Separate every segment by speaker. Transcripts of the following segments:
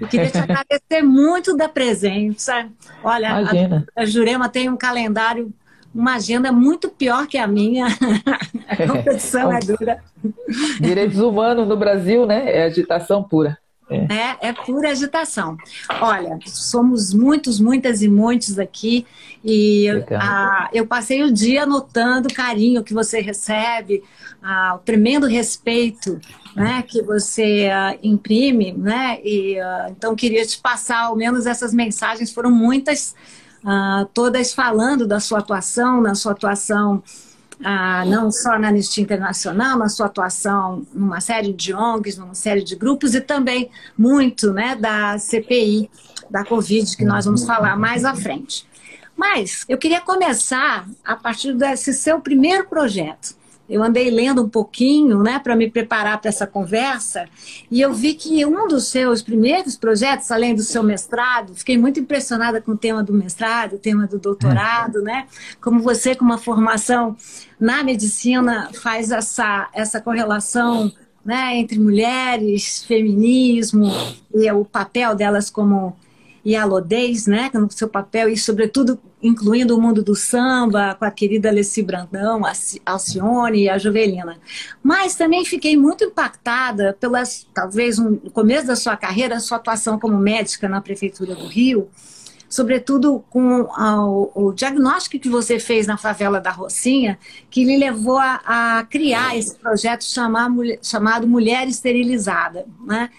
Speaker 1: queria te agradecer muito da presença. Olha,
Speaker 2: Imagina.
Speaker 1: a Jurema tem um calendário, uma agenda muito pior que a minha. A competição é dura.
Speaker 2: Direitos humanos no Brasil, né? É agitação pura.
Speaker 1: É pura agitação. Olha, somos muitos, muitas e muitos aqui e eu passei o dia anotando o carinho que você recebe, o tremendo respeito, né, que você imprime, né? E então queria te passar ao menos essas mensagens, foram muitas, todas falando da sua atuação, não só na Anistia Internacional, na sua atuação numa série de ONGs, numa série de grupos e também muito, né, da CPI, da Covid, que nós vamos falar mais à frente. Mas eu queria começar a partir desse seu primeiro projeto. Eu andei lendo um pouquinho, né, para me preparar para essa conversa, e eu vi que um dos seus primeiros projetos, além do seu mestrado, fiquei muito impressionada com o tema do mestrado, o tema do doutorado, né? Como você, com uma formação na medicina, faz essa correlação, né, entre mulheres, feminismo e o papel delas como Ialodês, né, no seu papel, e sobretudo incluindo o mundo do samba, com a querida Alessi Brandão, a Alcione e a Jovelina. Mas também fiquei muito impactada talvez no começo da sua carreira, a sua atuação como médica na Prefeitura do Rio, sobretudo com o diagnóstico que você fez na favela da Rocinha, que lhe levou a criar esse projeto chamado Mulher Esterilizada, né?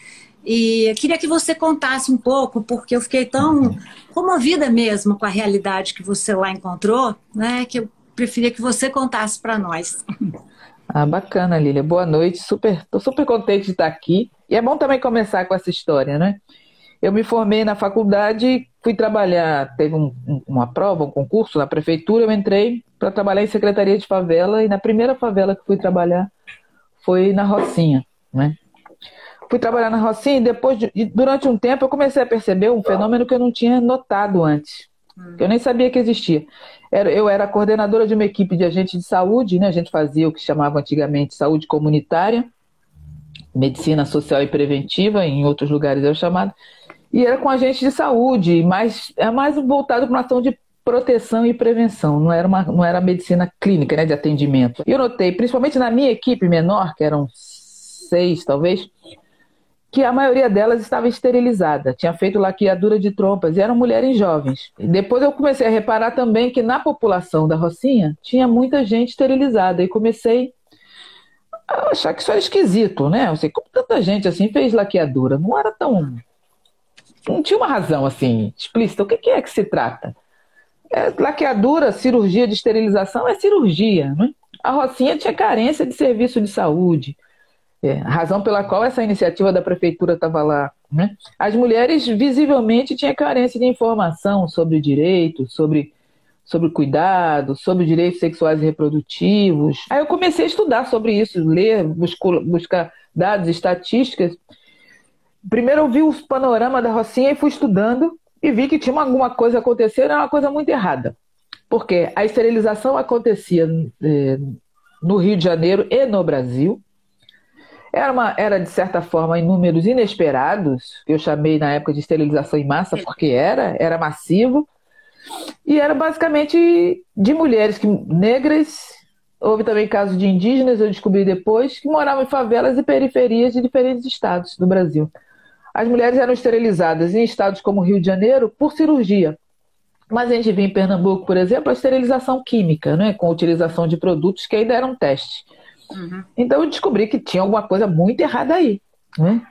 Speaker 1: E eu queria que você contasse um pouco, porque eu fiquei tão comovida mesmo com a realidade que você lá encontrou, né, que eu preferia que você contasse para nós.
Speaker 2: Bacana, Lília. Boa noite. Estou super contente de estar aqui. E é bom também começar com essa história, né? Eu me formei na faculdade, fui trabalhar, teve uma prova, um concurso na prefeitura, eu entrei para trabalhar em secretaria de favela, e na primeira favela que fui trabalhar foi na Rocinha, né? Fui trabalhar na Rocinha e durante um tempo eu comecei a perceber um fenômeno que eu não tinha notado antes, que eu nem sabia que existia. Eu era coordenadora de uma equipe de agentes de saúde, né? A gente fazia o que chamava antigamente saúde comunitária, medicina social e preventiva, em outros lugares é o chamado, e era com agentes de saúde, mas é mais voltado para uma ação de proteção e prevenção, não era medicina clínica, né, de atendimento. E eu notei, principalmente na minha equipe menor, que eram 6 talvez, que a maioria delas estava esterilizada, tinha feito laqueadura de trompas, e eram mulheres jovens. E depois eu comecei a reparar também que na população da Rocinha tinha muita gente esterilizada, e comecei a achar que isso era esquisito, né? Eu sei, como tanta gente assim fez laqueadura? Não tinha uma razão assim explícita. O que é que se trata? Laqueadura, cirurgia de esterilização é cirurgia, né? A Rocinha tinha carência de serviço de saúde, a razão pela qual essa iniciativa da prefeitura estava lá, né? As mulheres visivelmente tinham carência de informação sobre direitos, sobre cuidado, sobre direitos sexuais e reprodutivos. Aí eu comecei a estudar sobre isso, ler, buscar dados, estatísticas. Primeiro eu vi o panorama da Rocinha e fui estudando e vi que tinha alguma coisa acontecendo, era uma coisa muito errada. Porque a esterilização acontecia no Rio de Janeiro e no Brasil. Era, de certa forma, em números inesperados, que eu chamei na época de esterilização em massa, porque era massivo, e era basicamente de mulheres negras, houve também casos de indígenas, eu descobri depois, que moravam em favelas e periferias de diferentes estados do Brasil. As mulheres eram esterilizadas em estados como Rio de Janeiro por cirurgia, mas a gente via em Pernambuco, por exemplo, a esterilização química, né, com a utilização de produtos que ainda eram teste. Então eu descobri que tinha alguma coisa muito errada aí, né?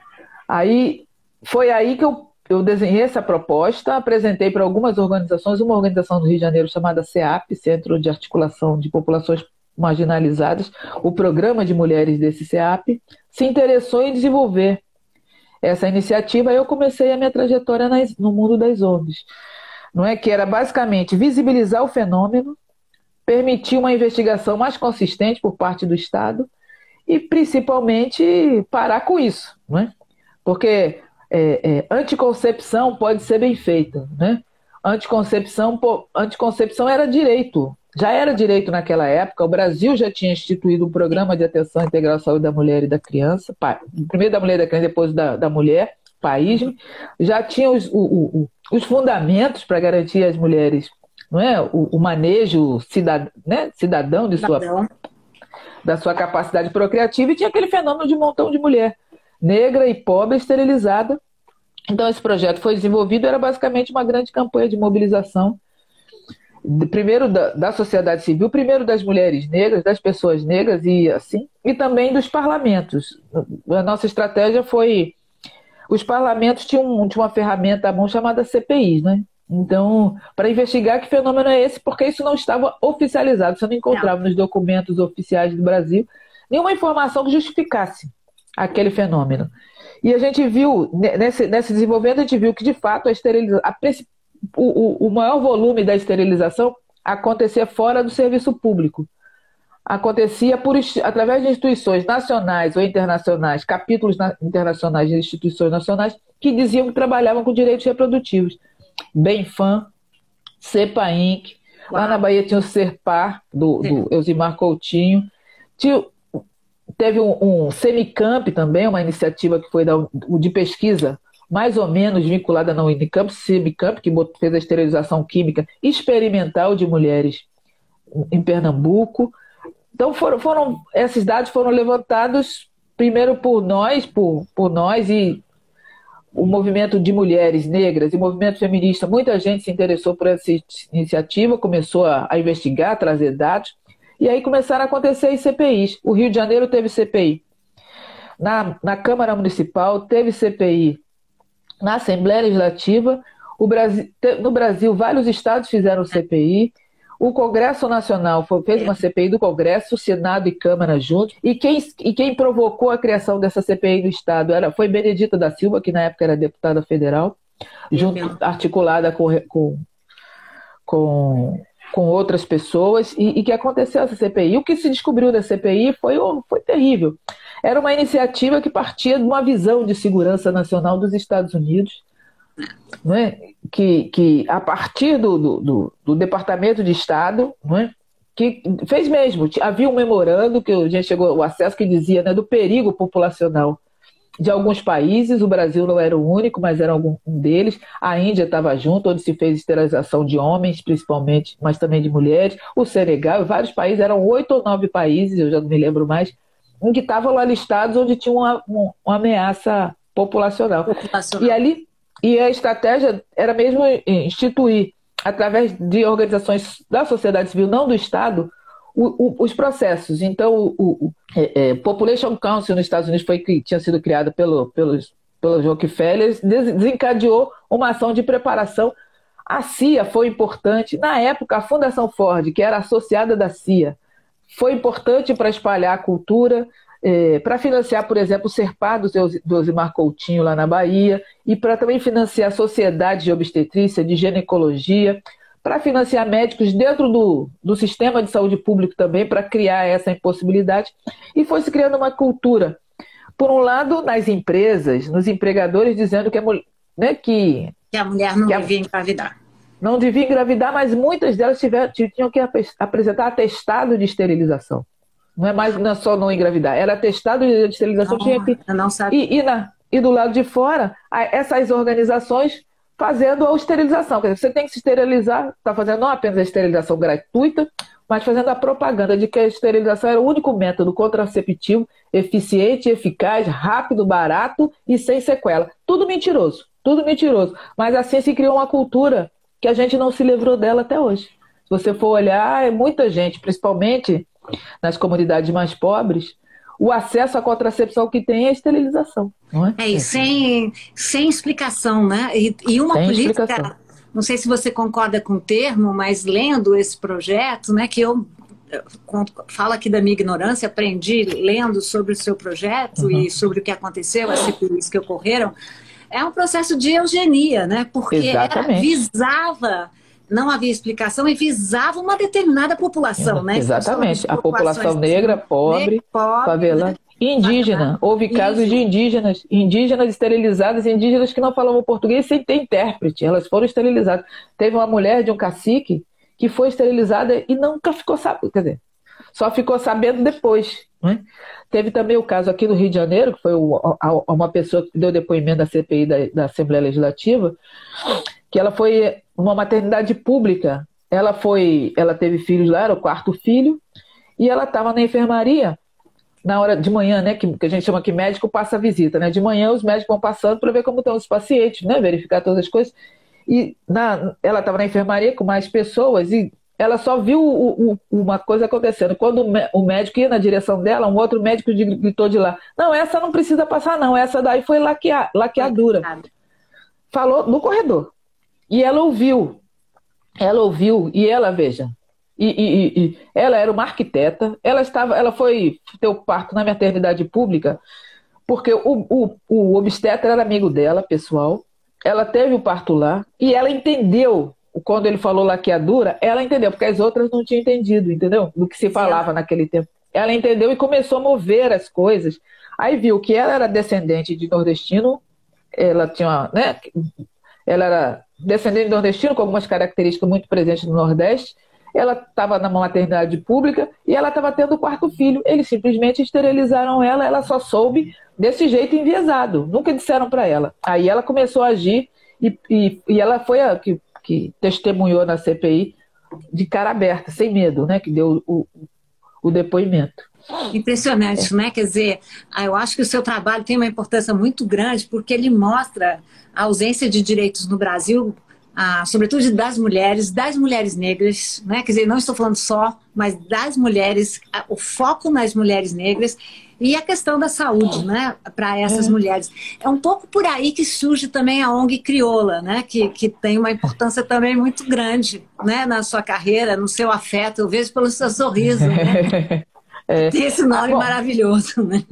Speaker 2: Foi aí que eu desenhei essa proposta, apresentei para algumas organizações, uma organização do Rio de Janeiro chamada CEAP, Centro de Articulação de Populações Marginalizadas, o programa de mulheres desse CEAP, se interessou em desenvolver essa iniciativa, e eu comecei a minha trajetória no mundo das ONGs, não é? Que era basicamente visibilizar o fenômeno, permitir uma investigação mais consistente por parte do Estado e, principalmente, parar com isso, né? Porque anticoncepção pode ser bem feita, né? Anticoncepção era direito, já era direito naquela época. O Brasil já tinha instituído um programa de atenção integral à saúde da mulher e da criança, primeiro da mulher e da criança, depois da mulher, país, já tinha os fundamentos para garantir às mulheres, não é, o manejo cidadão da sua capacidade procriativa, e tinha aquele fenômeno de montão de mulher negra e pobre esterilizada. Então esse projeto foi desenvolvido, era basicamente uma grande campanha de mobilização, primeiro da sociedade civil, primeiro das mulheres negras, das pessoas negras e também dos parlamentos. A nossa estratégia foi, os parlamentos tinham uma ferramenta à mão chamada CPI, né? Então, para investigar que fenômeno é esse, porque isso não estava oficializado, você não encontrava nos documentos oficiais do Brasil nenhuma informação que justificasse aquele fenômeno. E a gente viu, nesse desenvolvimento, a gente viu que, de fato, o maior volume da esterilização acontecia fora do serviço público. Acontecia através de instituições nacionais ou internacionais, capítulos internacionais de instituições nacionais, que diziam que trabalhavam com direitos reprodutivos. Benfam, CEPA Inc. Lá na Bahia tinha o Serpar, do Elzimar Coutinho. Teve um Semicamp também, uma iniciativa que foi de pesquisa, mais ou menos vinculada na Unicamp, Semicamp, que fez a esterilização química experimental de mulheres em Pernambuco. Então esses dados foram levantados primeiro por nós e o movimento de mulheres negras e o movimento feminista. Muita gente se interessou por essa iniciativa, começou a investigar, a trazer dados, e aí começaram a acontecer as CPIs. O Rio de Janeiro teve CPI. Na Câmara Municipal teve CPI. Na Assembleia Legislativa, no Brasil, vários estados fizeram CPI. O Congresso Nacional fez uma CPI do Congresso, Senado e Câmara juntos. E quem provocou a criação dessa CPI do Estado foi Benedita da Silva, que na época era deputada federal, articulada com outras pessoas. E que aconteceu essa CPI. O que se descobriu da CPI foi terrível. Era uma iniciativa que partia de uma visão de segurança nacional dos Estados Unidos, não é? Que a partir do Departamento de Estado, não é? Que fez mesmo, havia um memorando que a gente chegou ao acesso que dizia, né, do perigo populacional de alguns países. O Brasil não era o único, mas era um deles. A Índia estava junto, onde se fez esterilização de homens, principalmente, mas também de mulheres. O Senegal, vários países, eram 8 ou 9 países, eu já não me lembro mais, em que estavam lá listados onde tinha uma ameaça populacional. E a estratégia era mesmo instituir, através de organizações da sociedade civil, não do Estado, os processos. Então, o Population Council nos Estados Unidos que tinha sido criado pelos Rockefeller, desencadeou uma ação de preparação. A CIA foi importante. Na época, a Fundação Ford, que era associada da CIA, foi importante para espalhar a cultura, para financiar, por exemplo, o Serpar do Elzimar Coutinho lá na Bahia, e para também financiar sociedades de obstetrícia, de ginecologia, para financiar médicos dentro do sistema de saúde público também, para criar essa impossibilidade. E foi se criando uma cultura, por um lado, nas empresas, nos empregadores, dizendo que
Speaker 1: a mulher não devia engravidar.
Speaker 2: Não devia engravidar, mas muitas delas tinham que apresentar atestado de esterilização. Não é só não engravidar, era atestado de esterilização.
Speaker 1: Eu não sabia.
Speaker 2: E do lado de fora, essas organizações fazendo a esterilização. Quer dizer, você tem que se esterilizar, está fazendo não apenas a esterilização gratuita, mas fazendo a propaganda de que a esterilização era o único método contraceptivo eficiente, eficaz, rápido, barato e sem sequela. Tudo mentiroso, tudo mentiroso. Mas assim se criou uma cultura que a gente não se livrou dela até hoje. Se você for olhar, muita gente, principalmente nas comunidades mais pobres, o acesso à contracepção que tem é a esterilização. Não é?
Speaker 1: E sem explicação, né? E uma política, explicação. Não sei se você concorda com o termo, mas lendo esse projeto, né, que eu falo aqui da minha ignorância, aprendi lendo sobre o seu projeto e sobre o que aconteceu, as CPIs que ocorreram, é um processo de eugenia, né? Porque visava, não havia explicação e visava uma determinada população, né?
Speaker 2: Exatamente, a população negra, pobre, favelada. Indígena, houve casos de indígenas esterilizadas, indígenas que não falavam português sem ter intérprete, elas foram esterilizadas. Teve uma mulher de um cacique que foi esterilizada e nunca ficou sabendo, quer dizer, só ficou sabendo depois, né? Teve também o caso aqui no Rio de Janeiro, que foi uma pessoa que deu depoimento da CPI da Assembleia Legislativa, que ela foi uma maternidade pública, ela teve filhos lá, era o quarto filho, e ela estava na enfermaria na hora de manhã, né, que a gente chama que médico passa a visita, né? De manhã os médicos vão passando para ver como estão os pacientes, né, verificar todas as coisas. E ela estava na enfermaria com mais pessoas e ela só viu uma coisa acontecendo. Quando o médico ia na direção dela, um outro médico gritou de lá: não, essa não precisa passar, não, essa daí foi laqueadura. Falou no corredor. E ela ouviu, e ela, veja, e ela era uma arquiteta, ela foi ter o parto na maternidade pública, porque o obstetra era amigo dela, pessoal, ela teve o parto lá, e ela entendeu, quando ele falou laqueadura, ela entendeu, porque as outras não tinham entendido, entendeu? Do que se falava naquele tempo. Ela entendeu e começou a mover as coisas, aí viu que ela era descendente de nordestino, ela tinha, né, ela era descendente de nordestino, com algumas características muito presentes no Nordeste. Ela estava na maternidade pública e ela estava tendo o quarto filho. Eles simplesmente esterilizaram ela, ela só soube desse jeito enviesado. Nunca disseram para ela. Aí ela começou a agir e ela foi a que testemunhou na CPI de cara aberta, sem medo, né? Que deu o depoimento.
Speaker 1: Impressionante, né? Quer dizer, eu acho que o seu trabalho tem uma importância muito grande porque ele mostra a ausência de direitos no Brasil, sobretudo das mulheres negras, né? Quer dizer, não estou falando só, mas das mulheres, o foco nas mulheres negras e a questão da saúde, né? Para essas mulheres. É um pouco por aí que surge também a ONG Crioula, né? Que tem uma importância também muito grande, né? Na sua carreira, no seu afeto, eu vejo pelo seu sorriso, né? Tem esse nome maravilhoso, né?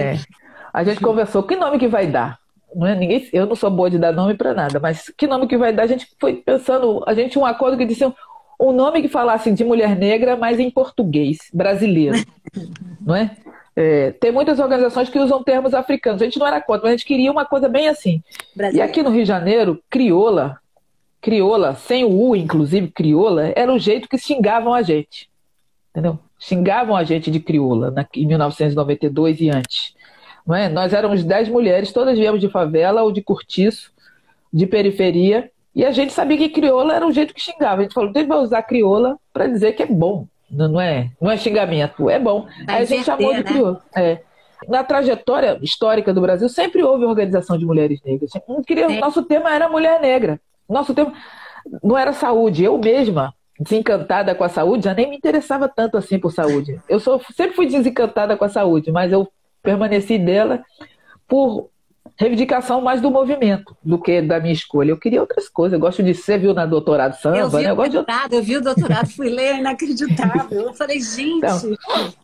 Speaker 2: A gente conversou, que nome que vai dar? Não é? Eu não sou boa de dar nome para nada, mas que nome que vai dar? A gente foi pensando, a gente tinha um acordo que disse um nome que falasse de mulher negra, mas em português, brasileiro, não é? Tem muitas organizações que usam termos africanos, a gente não era contra, mas a gente queria uma coisa bem assim. E aqui no Rio de Janeiro, crioula, sem o U, inclusive, crioula, era o jeito que xingavam a gente, entendeu? Xingavam a gente de crioula em 1992 e antes. Não é? Nós éramos 10 mulheres, todas viemos de favela ou de cortiço, de periferia, e a gente sabia que crioula era o jeito que xingava. A gente falou, então a gente vai usar crioula para dizer que é bom, não é xingamento, é bom. Aí a gente chamou de crioula. Na trajetória histórica do Brasil, sempre houve organização de mulheres negras. Nosso tema era mulher negra. Nosso tema não era saúde. Eu mesma, desencantada com a saúde, já nem me interessava tanto assim por saúde. Eu sempre fui desencantada com a saúde, mas eu permaneci dela por reivindicação mais do movimento do que da minha escolha. Eu queria outras coisas. Eu gosto de ser, viu, na doutorado samba.
Speaker 1: Eu vi o doutorado, fui ler, inacreditável. Eu falei, gente... Então,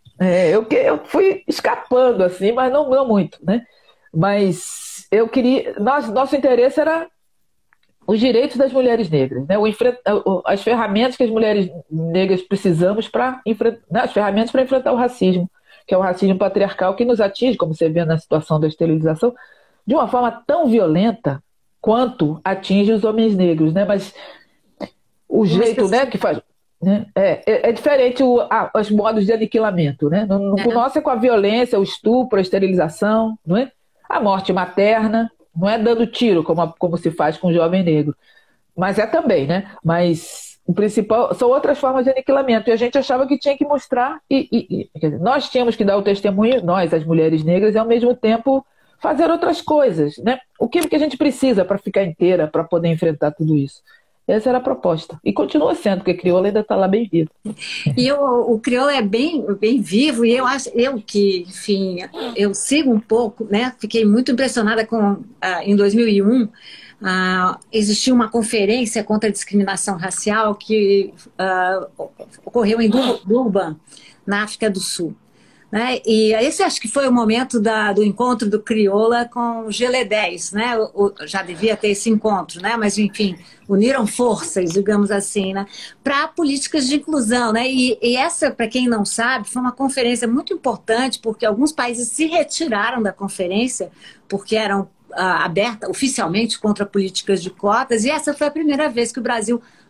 Speaker 2: eu fui escapando, assim, mas não muito, né? Mas eu queria... Nosso interesse era os direitos das mulheres negras, né? As ferramentas que as mulheres negras precisamos para enfrentar... As ferramentas para enfrentar o racismo, que é o racismo patriarcal que nos atinge, como você vê na situação da esterilização, de uma forma tão violenta quanto atinge os homens negros, né? Mas o jeito, né, que faz... Né? É diferente os modos de aniquilamento, né? O nosso é com a violência, o estupro, a esterilização, não é? A morte materna, não é dando tiro, como se faz com o jovem negro. Mas é também, né? Mas o principal são outras formas de aniquilamento. E a gente achava que tinha que mostrar, quer dizer, nós tínhamos que dar o testemunho, nós, as mulheres negras, e ao mesmo tempo fazer outras coisas, né? O que a gente precisa para ficar inteira, para poder enfrentar tudo isso? Essa era a proposta. E continua sendo, porque crioula ainda está lá bem vivo.
Speaker 1: E o crioula é bem, bem vivo, e enfim, eu sigo um pouco, né? Fiquei muito impressionada com, em 2001, existiu uma conferência contra a discriminação racial que ocorreu em Durban, na África do Sul. Né? E esse acho que foi o momento do encontro do Crioula com o G10, né? Já devia ter esse encontro, né? Mas enfim, uniram forças, digamos assim, né? Para políticas de inclusão, né? E essa, para quem não sabe, foi uma conferência muito importante porque alguns países se retiraram da conferência porque eram aberta oficialmente contra políticas de cotas, e essa foi a primeira vez que o Brasil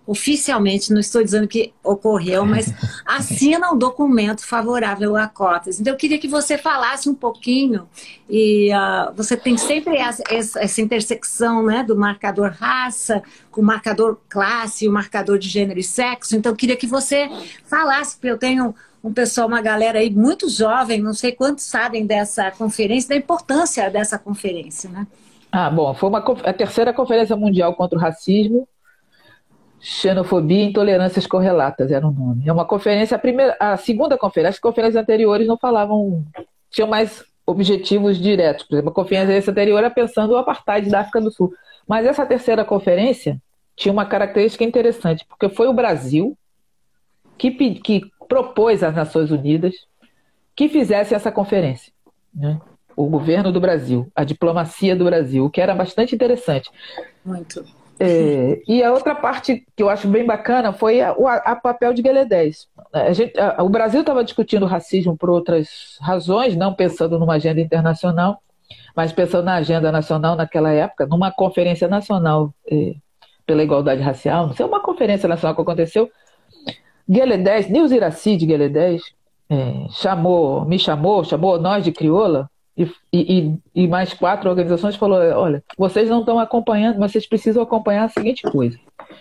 Speaker 1: oficialmente, não estou dizendo que ocorreu, mas assina um documento favorável a cotas. Então, eu queria que você falasse um pouquinho, e você tem sempre essa intersecção, né, do marcador raça, com o marcador classe, o marcador de gênero e sexo. Então, eu queria que você falasse, porque eu tenho um pessoal, uma galera aí muito jovem, não sei quantos sabem dessa conferência, da importância dessa conferência, né?
Speaker 2: Bom, foi a terceira Conferência Mundial contra o Racismo, Xenofobia e Intolerâncias Correlatas, era o nome. É uma conferência, a segunda conferência, as conferências anteriores não falavam, tinham mais objetivos diretos. Por exemplo, a conferência anterior era pensando o apartheid da África do Sul. Mas essa terceira conferência tinha uma característica interessante, porque foi o Brasil que propôs às Nações Unidas que fizesse essa conferência, né? O governo do Brasil, a diplomacia do Brasil, o que era bastante interessante.
Speaker 1: Muito.
Speaker 2: E a outra parte que eu acho bem bacana foi o papel de Gueledés. O Brasil estava discutindo racismo por outras razões, não pensando numa agenda internacional, mas pensando na agenda nacional naquela época, numa conferência nacional pela igualdade racial, não sei, uma conferência nacional que aconteceu. Gueledés, Nils Iracide Gueledés, me chamou nós de Crioula, e mais 4 organizações, falou: olha, vocês não estão acompanhando, mas vocês precisam acompanhar a seguinte coisa.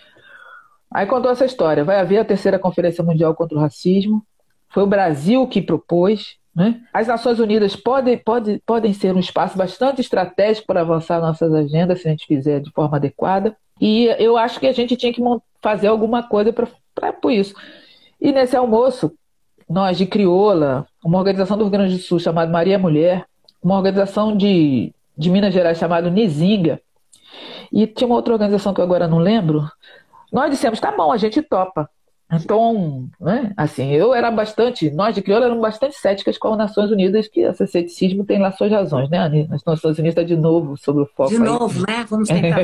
Speaker 2: Aí contou essa história: vai haver a terceira Conferência Mundial contra o Racismo, foi o Brasil que propôs, né? As Nações Unidas podem ser um espaço bastante estratégico para avançar nossas agendas, se a gente fizer de forma adequada, e eu acho que a gente tinha que fazer alguma coisa para isso. E nesse almoço, nós de Crioula, uma organização do Rio Grande do Sul chamada Maria Mulher, uma organização de Minas Gerais chamada Nizinga, e tinha uma outra organização que eu agora não lembro, nós dissemos: tá bom, a gente topa. Então, né, assim, nós de Crioula éramos bastante céticas com as Nações Unidas, que esse ceticismo tem lá suas razões, né, Ani? As Nações Unidas está de novo sobre o foco.
Speaker 1: De novo, né? Vamos tentar.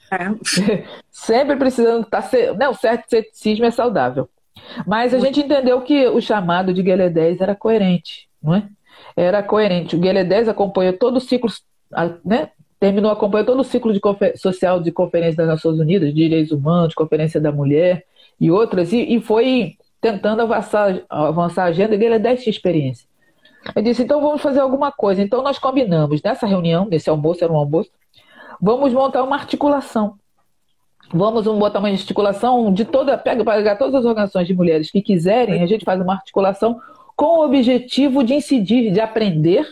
Speaker 2: Sempre precisando o certo ceticismo é saudável. Mas a gente entendeu que o chamado de Gueledés era coerente, não é? Era coerente. O Gueledés acompanhou todo o ciclo, né? Acompanhou todo o ciclo social de Conferência das Nações Unidas, de Direitos Humanos, Conferência da Mulher e outras, e foi tentando avançar a agenda. E Gueledés tinha experiência. Eu disse: então vamos fazer alguma coisa. Então nós combinamos, nessa reunião, nesse almoço, era um almoço, vamos montar uma articulação. Vamos botar uma articulação pegar todas as organizações de mulheres que quiserem, a gente faz uma articulação com o objetivo de incidir, de aprender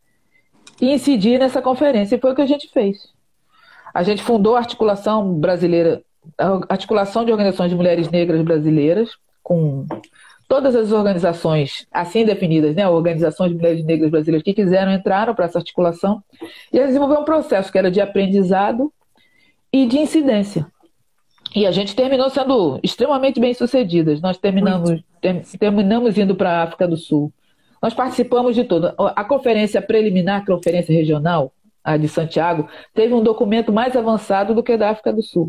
Speaker 2: e incidir nessa conferência. E foi o que a gente fez. A gente fundou a Articulação Brasileira, a Articulação de Organizações de Mulheres Negras Brasileiras, com todas as organizações assim definidas, né? Organizações de Mulheres Negras Brasileiras que quiseram entraram para essa articulação, e a desenvolver um processo que era de aprendizado e de incidência. E a gente terminou sendo extremamente bem-sucedidas. Nós terminamos indo para a África do Sul. Nós participamos de tudo. A conferência preliminar, a conferência regional, a de Santiago, teve um documento mais avançado do que a da África do Sul.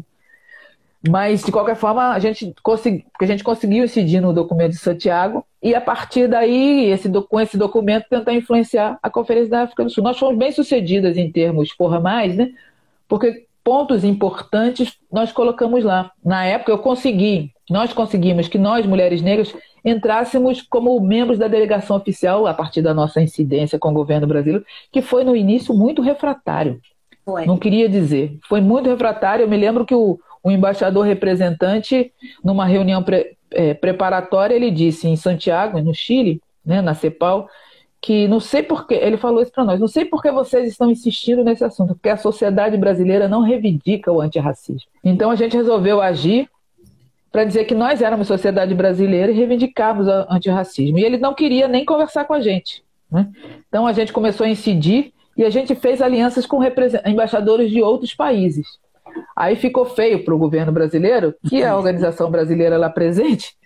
Speaker 2: Mas, de qualquer forma, a gente conseguiu incidir no documento de Santiago e, a partir daí, com esse documento, tentar influenciar a conferência da África do Sul. Nós fomos bem-sucedidas em termos formais, né? Porque pontos importantes nós colocamos lá. Na época nós conseguimos que nós, mulheres negras, entrássemos como membros da delegação oficial, a partir da nossa incidência com o governo brasileiro, que foi no início muito refratário. Não queria dizer. Foi muito refratário. Eu me lembro que o embaixador representante, numa reunião preparatória, ele disse em Santiago, no Chile, né, na CEPAL, que não sei por que, ele falou isso para nós, não sei por que vocês estão insistindo nesse assunto, porque a sociedade brasileira não reivindica o antirracismo. Então a gente resolveu agir para dizer que nós éramos sociedade brasileira e reivindicávamos o antirracismo. E ele não queria nem conversar com a gente, né? Então a gente começou a incidir e a gente fez alianças com embaixadores de outros países. Aí ficou feio para o governo brasileiro, que a organização brasileira lá presente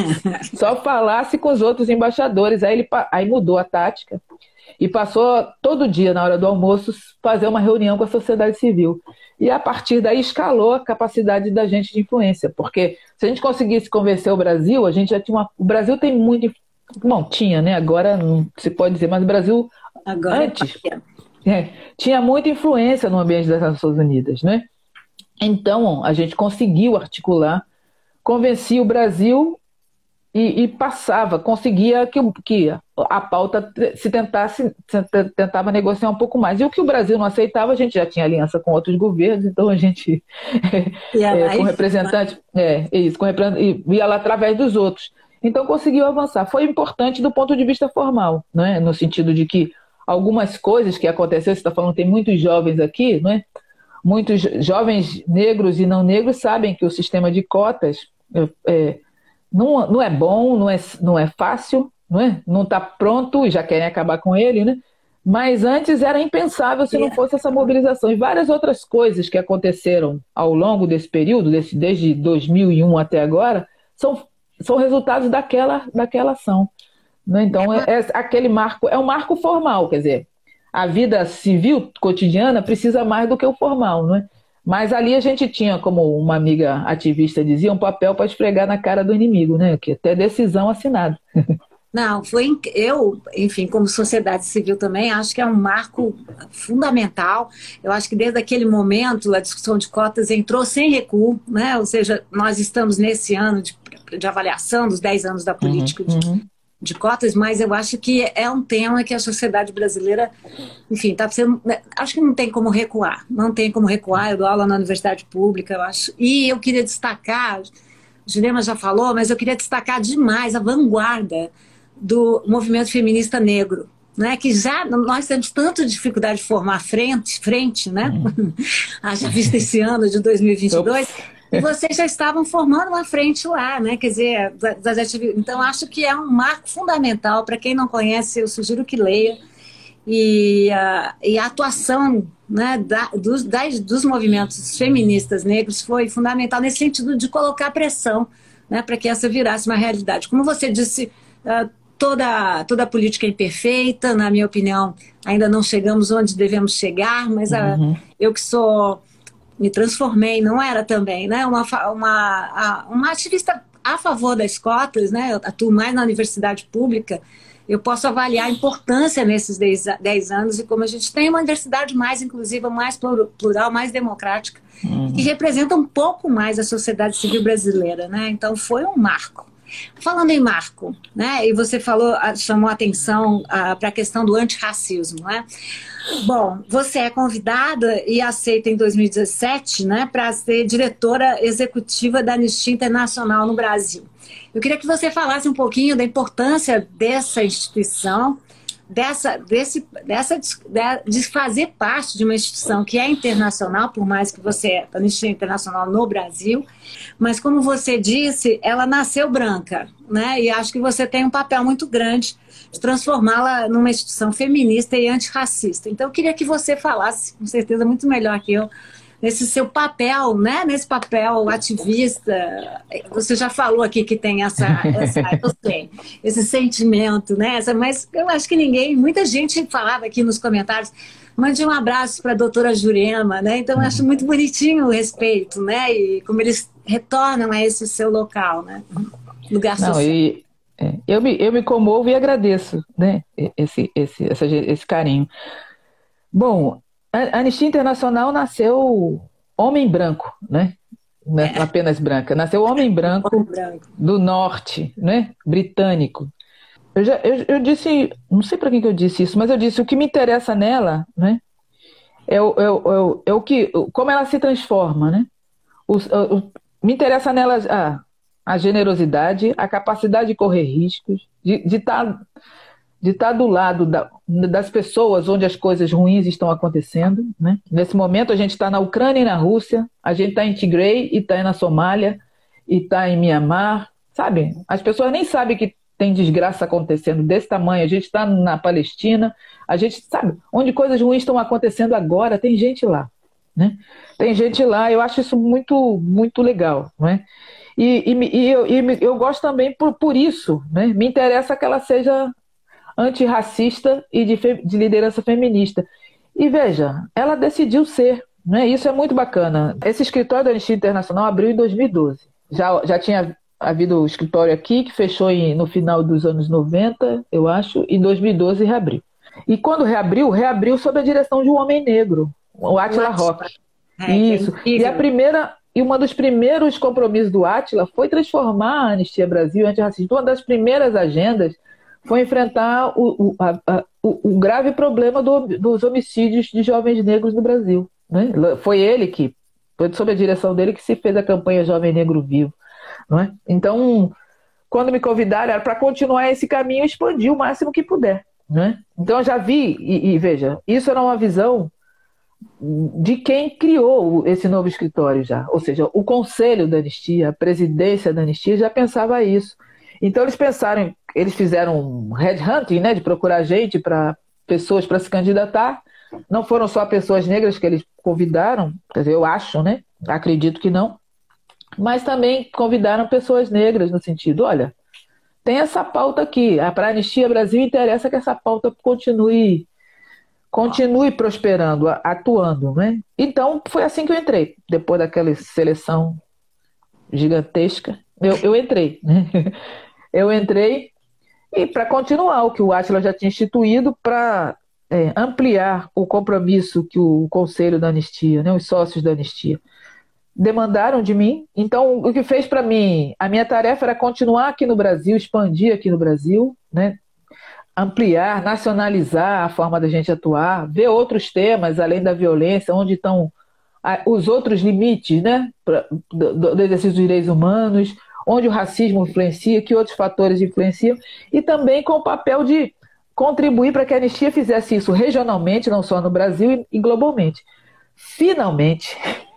Speaker 2: só falasse com os outros embaixadores. Aí mudou a tática e passou todo dia, na hora do almoço, fazer uma reunião com a sociedade civil. E a partir daí escalou a capacidade da gente de influência, porque se a gente conseguisse convencer o Brasil, a gente já tinha o Brasil tem muito... Bom, tinha, né? Agora não se pode dizer, mas o Brasil antes tinha muita influência no ambiente das Nações Unidas, né? Então a gente conseguiu articular convencia o Brasil e passava, conseguia que a pauta tentava negociar um pouco mais. E o que o Brasil não aceitava, a gente já tinha aliança com outros governos, então a gente, com representante, ia lá através dos outros. Então conseguiu avançar. Foi importante do ponto de vista formal, né? No sentido de que algumas coisas que aconteceram, você está falando, tem muitos jovens aqui, né? Muitos jovens negros e não negros sabem que o sistema de cotas não é bom, não é fácil, não está pronto e já querem acabar com ele, né? Mas antes era impensável se não fosse essa mobilização. E várias outras coisas que aconteceram ao longo desse período, desde 2001 até agora, são resultados daquela ação. Né? Então, aquele marco é um marco formal, quer dizer, a vida civil cotidiana precisa mais do que o formal, não é? Mas ali a gente tinha, como uma amiga ativista dizia, um papel para esfregar na cara do inimigo, né? Que até decisão assinada.
Speaker 1: Não, enfim, como sociedade civil também, acho que é um marco fundamental. Eu acho que desde aquele momento a discussão de cotas entrou sem recuo, né? Ou seja, nós estamos nesse ano de avaliação dos 10 anos da política de cotas, mas eu acho que é um tema que a sociedade brasileira, enfim, está sendo. Acho que não tem como recuar. Não tem como recuar. Eu dou aula na universidade pública, eu acho. E eu queria destacar, Jurema já falou, mas eu queria destacar demais a vanguarda do movimento feminista negro, né? Que já nós temos tanta dificuldade de formar frente, né? Haja vista esse ano de 2022. E vocês já estavam formando uma frente lá, né? Quer dizer, então acho que é um marco fundamental. Para quem não conhece, eu sugiro que leia. E a atuação, né, dos movimentos feministas negros foi fundamental nesse sentido de colocar pressão, né, para que essa virasse uma realidade. Como você disse, toda política é imperfeita, na minha opinião, ainda não chegamos onde devemos chegar, mas eu que me transformei, não era também, né, uma ativista a favor das cotas, né, eu atuo mais na universidade pública, eu posso avaliar a importância nesses 10 anos e como a gente tem uma universidade mais inclusiva, mais plural, mais democrática, que representa um pouco mais a sociedade civil brasileira, né? Então foi um marco. Falando em marco, né? E você chamou a atenção para a questão do antirracismo, né? Bom, você é convidada e aceita em 2017, né, para ser diretora executiva da Anistia Internacional no Brasil. Eu queria que você falasse um pouquinho da importância dessa instituição, de fazer parte de uma instituição que é internacional, por mais que você é Anistia Internacional no Brasil, mas como você disse, ela nasceu branca, né? E acho que você tem um papel muito grande de transformá-la numa instituição feminista e antirracista. Então eu queria que você falasse, com certeza muito melhor que eu, nesse seu papel, né? Nesse papel ativista. Você já falou aqui que tem esse sentimento, né? Mas eu acho que muita gente falava aqui nos comentários, mande um abraço para a doutora Jurema, né? Então eu acho muito bonitinho o respeito, né? E como eles retornam a esse seu local, né? Lugar social.
Speaker 2: Eu me comovo e agradeço, né? Esse carinho. Bom, a Anistia Internacional nasceu homem branco, né? Não é apenas branca. Nasceu homem branco do norte, né? Britânico. Eu disse, não sei para quem que eu disse isso, mas eu disse, o que me interessa nela, né? É como ela se transforma, né? Me interessa nela a generosidade, a capacidade de correr riscos, de estar do lado das pessoas onde as coisas ruins estão acontecendo, né? Nesse momento a gente está na Ucrânia e na Rússia, a gente está em Tigray e está na Somália e está em Mianmar, sabe? As pessoas nem sabem que tem desgraça acontecendo desse tamanho, a gente está na Palestina, a gente sabe onde coisas ruins estão acontecendo agora, tem gente lá, né? Tem gente lá, eu acho isso muito, muito legal, né? E eu gosto também por isso, né? Me interessa que ela seja antirracista e de liderança feminista. E veja, ela decidiu ser, né? Isso é muito bacana. Esse escritório da Anistia Internacional abriu em 2012. Já tinha havido o escritório aqui, que fechou no final dos anos 90, eu acho, e em 2012 reabriu. E quando reabriu sob a direção de um homem negro, o Átila Roque. Isso. E a E um dos primeiros compromissos do Átila foi transformar a Anistia Brasil antirracista. Uma das primeiras agendas foi enfrentar o grave problema dos homicídios de jovens negros no Brasil, né? Foi ele que, foi sob a direção dele, que se fez a campanha Jovem Negro Vivo, não é? Então, quando me convidaram, era para continuar esse caminho e expandir o máximo que puder, né? Então, eu já vi, e veja, isso era uma visão de quem criou esse novo escritório já. Ou seja, o Conselho da Anistia, a presidência da Anistia já pensava isso. Então, eles fizeram um headhunting, né, de procurar gente para pessoas para se candidatar. Não foram só pessoas negras que eles convidaram, quer dizer, eu acho, né? Acredito que não. Mas também convidaram pessoas negras no sentido, olha, tem essa pauta aqui, para a Anistia Brasil interessa que essa pauta continue prosperando, atuando, né? Então, foi assim que eu entrei. Depois daquela seleção gigantesca, eu entrei, né? Eu entrei e para continuar o que o Átila já tinha instituído para ampliar o compromisso que o Conselho da Anistia, né, os sócios da Anistia, demandaram de mim. Então, o que fez para mim, a minha tarefa era continuar aqui no Brasil, expandir aqui no Brasil, né? Ampliar, nacionalizar a forma da gente atuar, ver outros temas além da violência, onde estão os outros limites, né, do exercício dos direitos humanos, onde o racismo influencia, que outros fatores influenciam, e também com o papel de contribuir para que a Anistia fizesse isso regionalmente, não só no Brasil e globalmente. Finalmente,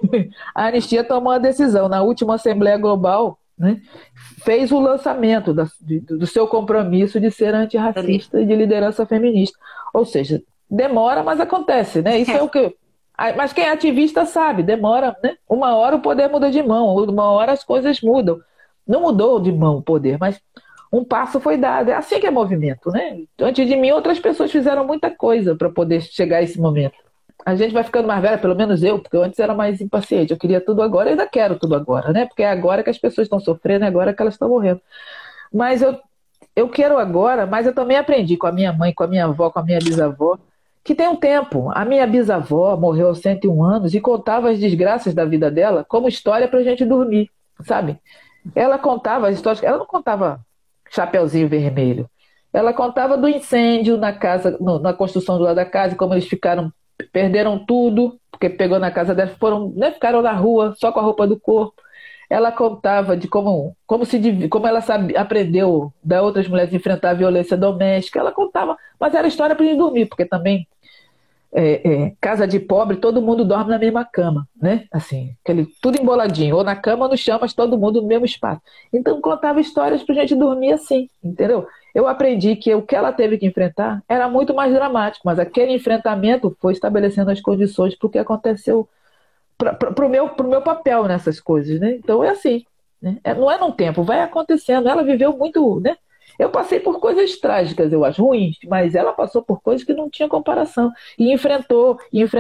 Speaker 2: a Anistia tomou a decisão, na última Assembleia Global, né, fez o lançamento do seu compromisso de ser antirracista e de liderança feminista. Ou seja, demora, mas acontece, né? Isso é o que... Mas quem é ativista sabe, demora, né? Uma hora o poder muda de mão, uma hora as coisas mudam. Não mudou de mão o poder, mas um passo foi dado. É assim que é movimento, né? Antes de mim, outras pessoas fizeram muita coisa para poder chegar a esse momento. A gente vai ficando mais velha, pelo menos eu, porque eu antes era mais impaciente. Eu queria tudo agora e ainda quero tudo agora, né? Porque é agora que as pessoas estão sofrendo, é agora que elas estão morrendo. Mas eu quero agora, mas eu também aprendi com a minha mãe, com a minha avó, com a minha bisavó, que tem um tempo. A minha bisavó morreu aos 101 anos e contava as desgraças da vida dela como história para a gente dormir, sabe? Ela contava as histórias, ela não contava Chapeuzinho Vermelho. Ela contava do incêndio na casa, na construção do lado da casa, como eles perderam tudo, porque pegou na casa dela, ficaram na rua só com a roupa do corpo. Ela contava de como ela aprendeu da outras mulheres enfrentar a violência doméstica. Ela contava, mas era história para gente dormir, porque também casa de pobre, todo mundo dorme na mesma cama, né? Assim, tudo emboladinho, ou na cama ou no chão, mas todo mundo no mesmo espaço. Então contava histórias pra gente dormir assim, entendeu? Eu aprendi que o que ela teve que enfrentar era muito mais dramático, mas aquele enfrentamento foi estabelecendo as condições para o que aconteceu, pro meu papel nessas coisas, né? Então é assim, né? Não é num tempo, vai acontecendo. Ela viveu muito, né? Eu passei por coisas trágicas, eu acho, ruins, mas ela passou por coisas que não tinha comparação. E enfrentou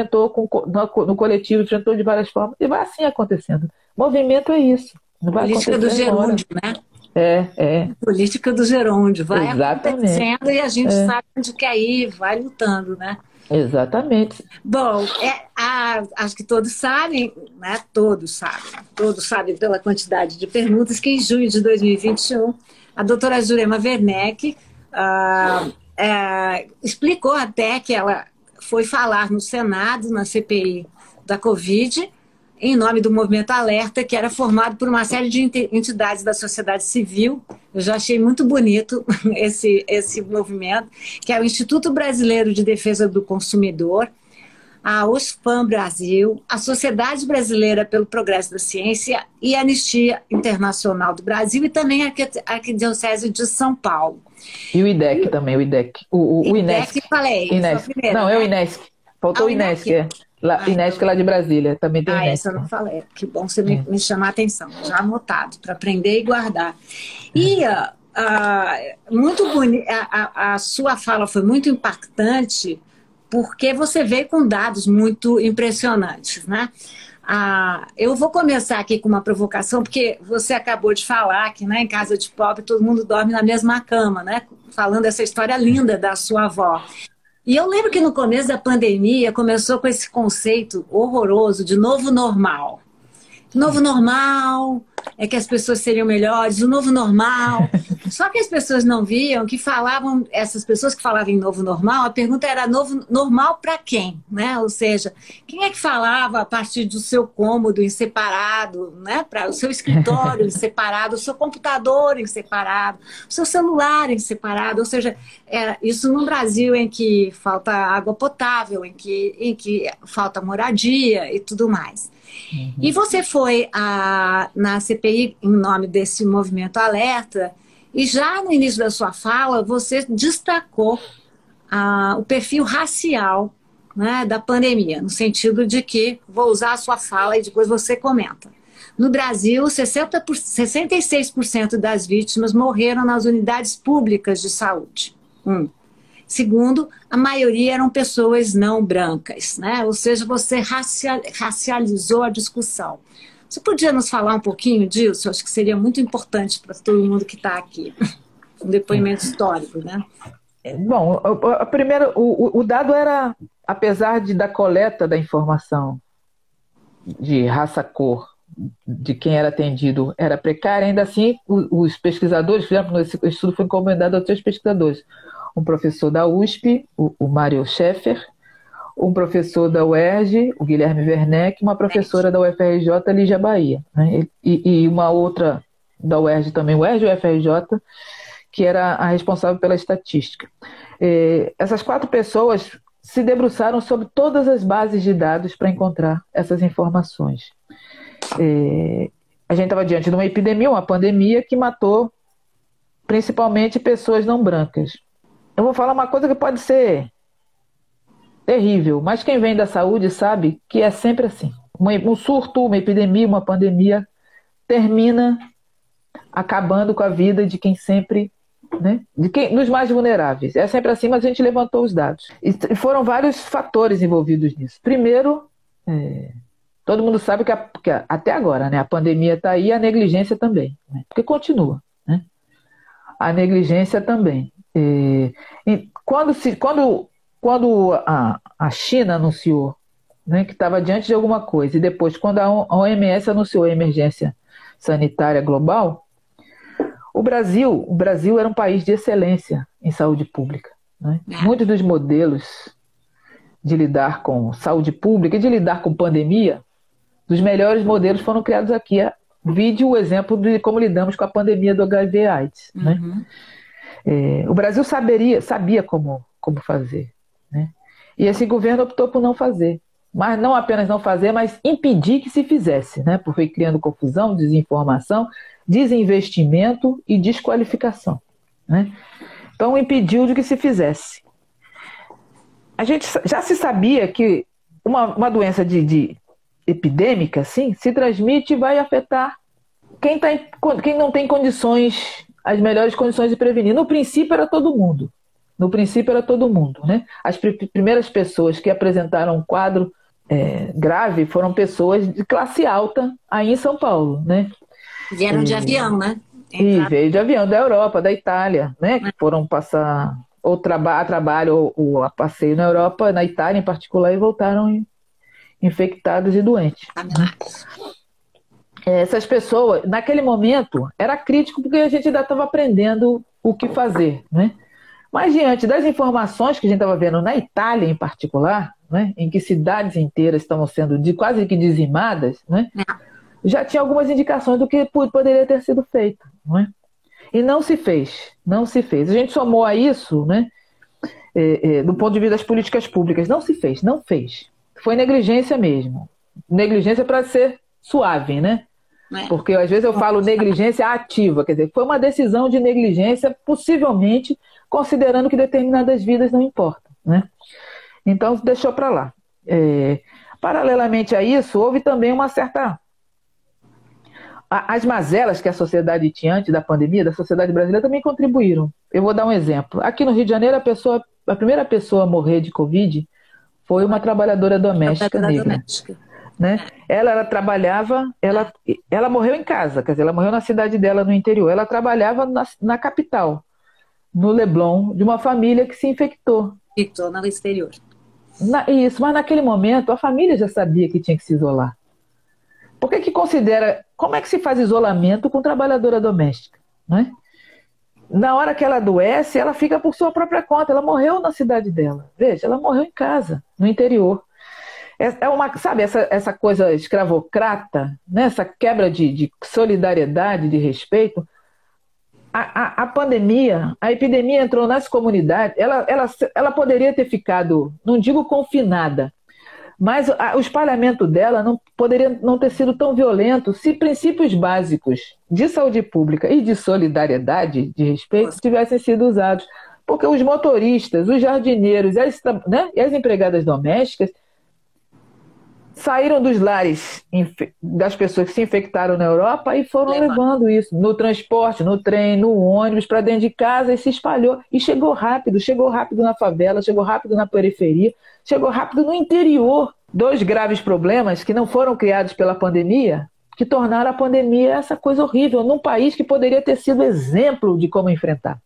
Speaker 2: no coletivo, enfrentou de várias formas, e vai assim acontecendo. Movimento é isso. Não vai
Speaker 1: política do gerúndio, né? Política do gerúndio. Vai acontecendo e a gente sabe onde quer ir, vai lutando, né?
Speaker 2: Exatamente.
Speaker 1: Bom, acho que todos sabem, né? Todos sabem pela quantidade de perguntas que em junho de 2021 a doutora Jurema Werneck explicou até que ela foi falar no Senado, na CPI da Covid, em nome do Movimento Alerta, que era formado por uma série de entidades da sociedade civil. Eu já achei muito bonito esse movimento, que é o Instituto Brasileiro de Defesa do Consumidor, a OSFAM Brasil, a Sociedade Brasileira pelo Progresso da Ciência e a Anistia Internacional do Brasil e também a Arquidiocese de São Paulo.
Speaker 2: E o IDEC também, o IDEC. O INESC.
Speaker 1: Falei.
Speaker 2: Primeira, não, né? É o INESC. Faltou o INESC, INESC lá de Brasília, também tem INESC.
Speaker 1: Essa eu não falei. Que bom você me chamar a atenção. Já anotado, para aprender e guardar. E muito bonito, a sua fala foi muito impactante, porque você veio com dados muito impressionantes, né? Eu vou começar aqui com uma provocação, porque você acabou de falar que, né, em casa de pobre todo mundo dorme na mesma cama, né? Falando essa história linda da sua avó. E eu lembro que no começo da pandemia começou com esse conceito horroroso de novo normal. novo normal, é que as pessoas seriam melhores, o novo normal. Só que as pessoas não viam que falavam, essas pessoas que falavam em novo normal, a pergunta era novo normal para quem, né? Ou seja, quem é que falava a partir do seu cômodo em separado, né? Para o seu escritório em separado, o seu computador em separado, o seu celular em separado. Ou seja, isso num Brasil em que falta água potável, em que falta moradia e tudo mais. E você foi na CPI em nome desse movimento Alerta, e já no início da sua fala, você destacou o perfil racial, né, da pandemia, no sentido de que, vou usar a sua fala e depois você comenta. No Brasil, 66% das vítimas morreram nas unidades públicas de saúde. Segundo, a maioria eram pessoas não brancas, né? Ou seja, você racializou a discussão. Você podia nos falar um pouquinho disso? Eu acho que seria muito importante para todo mundo que está aqui. Um depoimento histórico, né?
Speaker 2: Bom, o dado era, apesar da coleta da informação de raça-cor de quem era atendido era precária, ainda assim os pesquisadores, por exemplo, esse estudo foi encomendado a 3 pesquisadores. Um professor da USP, o Mário Schaeffer, um professor da UERJ, o Guilherme Werneck, uma professora da UFRJ, Lígia Bahia, né? E uma outra da UERJ também, UERJ e UFRJ, que era a responsável pela estatística. Essas 4 pessoas se debruçaram sobre todas as bases de dados para encontrar essas informações. A gente estava diante de uma epidemia, uma pandemia que matou principalmente pessoas não brancas. Eu vou falar uma coisa que pode ser terrível, mas quem vem da saúde sabe que é sempre assim. Um surto, uma epidemia, uma pandemia termina acabando com a vida de quem sempre, né, dos mais vulneráveis. É sempre assim, mas a gente levantou os dados. E foram vários fatores envolvidos nisso. Primeiro, todo mundo sabe que até agora, né, a pandemia está aí, a negligência também, né, porque continua, né, a negligência também. Quando a China anunciou, né, que estava diante de alguma coisa, e depois quando a OMS anunciou a emergência sanitária global, o Brasil era um país de excelência em saúde pública, né? Muitos dos modelos de lidar com saúde pública e de lidar com pandemia, dos melhores modelos foram criados aqui. Vide o exemplo de como lidamos com a pandemia do HIV/AIDS, né? O Brasil sabia como fazer, né? E esse governo optou por não fazer. Mas não apenas não fazer, mas impedir que se fizesse, né? Porque foi criando confusão, desinformação, desinvestimento e desqualificação, né? Então impediu de que se fizesse. A gente já se sabia que uma doença de epidêmica, assim, se transmite e vai afetar quem não tem condições, as melhores condições de prevenir. No princípio era todo mundo. Né? As primeiras pessoas que apresentaram um quadro grave foram pessoas de classe alta aí em São Paulo, né?
Speaker 1: Vieram de avião, né?
Speaker 2: E veio de avião da Europa, da Itália, né? Que foram passar a trabalho ou a passeio na Europa, na Itália em particular, e voltaram infectados e doentes. Essas pessoas, naquele momento, era crítico porque a gente ainda estava aprendendo o que fazer, né? Mas diante das informações que a gente estava vendo na Itália em particular, né, em que cidades inteiras estavam sendo quase que dizimadas, né, já tinha algumas indicações do que poderia ter sido feito, né? E não se fez. A gente somou a isso, né, do ponto de vista das políticas públicas, não fez. Foi negligência mesmo. Negligência para ser suave, né? Porque às vezes eu falo negligência ativa, quer dizer, foi uma decisão de negligência, possivelmente considerando que determinadas vidas não importam, né? Então deixou para lá. Paralelamente a isso, houve também uma certa... As mazelas que a sociedade tinha antes da pandemia, da sociedade brasileira, também contribuíram. Eu vou dar um exemplo. Aqui no Rio de Janeiro, a primeira pessoa a morrer de Covid foi uma trabalhadora doméstica negra. Né? Ela trabalhava, ela morreu em casa, quer dizer, ela morreu na cidade dela, no interior. Ela trabalhava na capital, no Leblon, de uma família que se infectou.
Speaker 1: Infectou no exterior.
Speaker 2: Isso, mas naquele momento a família já sabia que tinha que se isolar. Por que que considera... Como é que se faz isolamento com trabalhadora doméstica? Não é? Na hora que ela adoece, ela fica por sua própria conta. Ela morreu na cidade dela. Veja, ela morreu em casa, no interior. Sabe, essa coisa escravocrata, né? Essa quebra de solidariedade, de respeito. A pandemia, a epidemia entrou nas comunidades, ela poderia ter ficado, não digo confinada, mas o espalhamento dela não poderia não ter sido tão violento se princípios básicos de saúde pública e de solidariedade, de respeito, tivessem sido usados. Porque os motoristas, os jardineiros e as empregadas domésticas saíram dos lares das pessoas que se infectaram na Europa e foram levando isso no transporte, no trem, no ônibus, para dentro de casa, e se espalhou. E chegou rápido na favela, chegou rápido na periferia, chegou rápido no interior. Dois graves problemas que não foram criados pela pandemia, que tornaram a pandemia essa coisa horrível, num país que poderia ter sido exemplo de como enfrentar.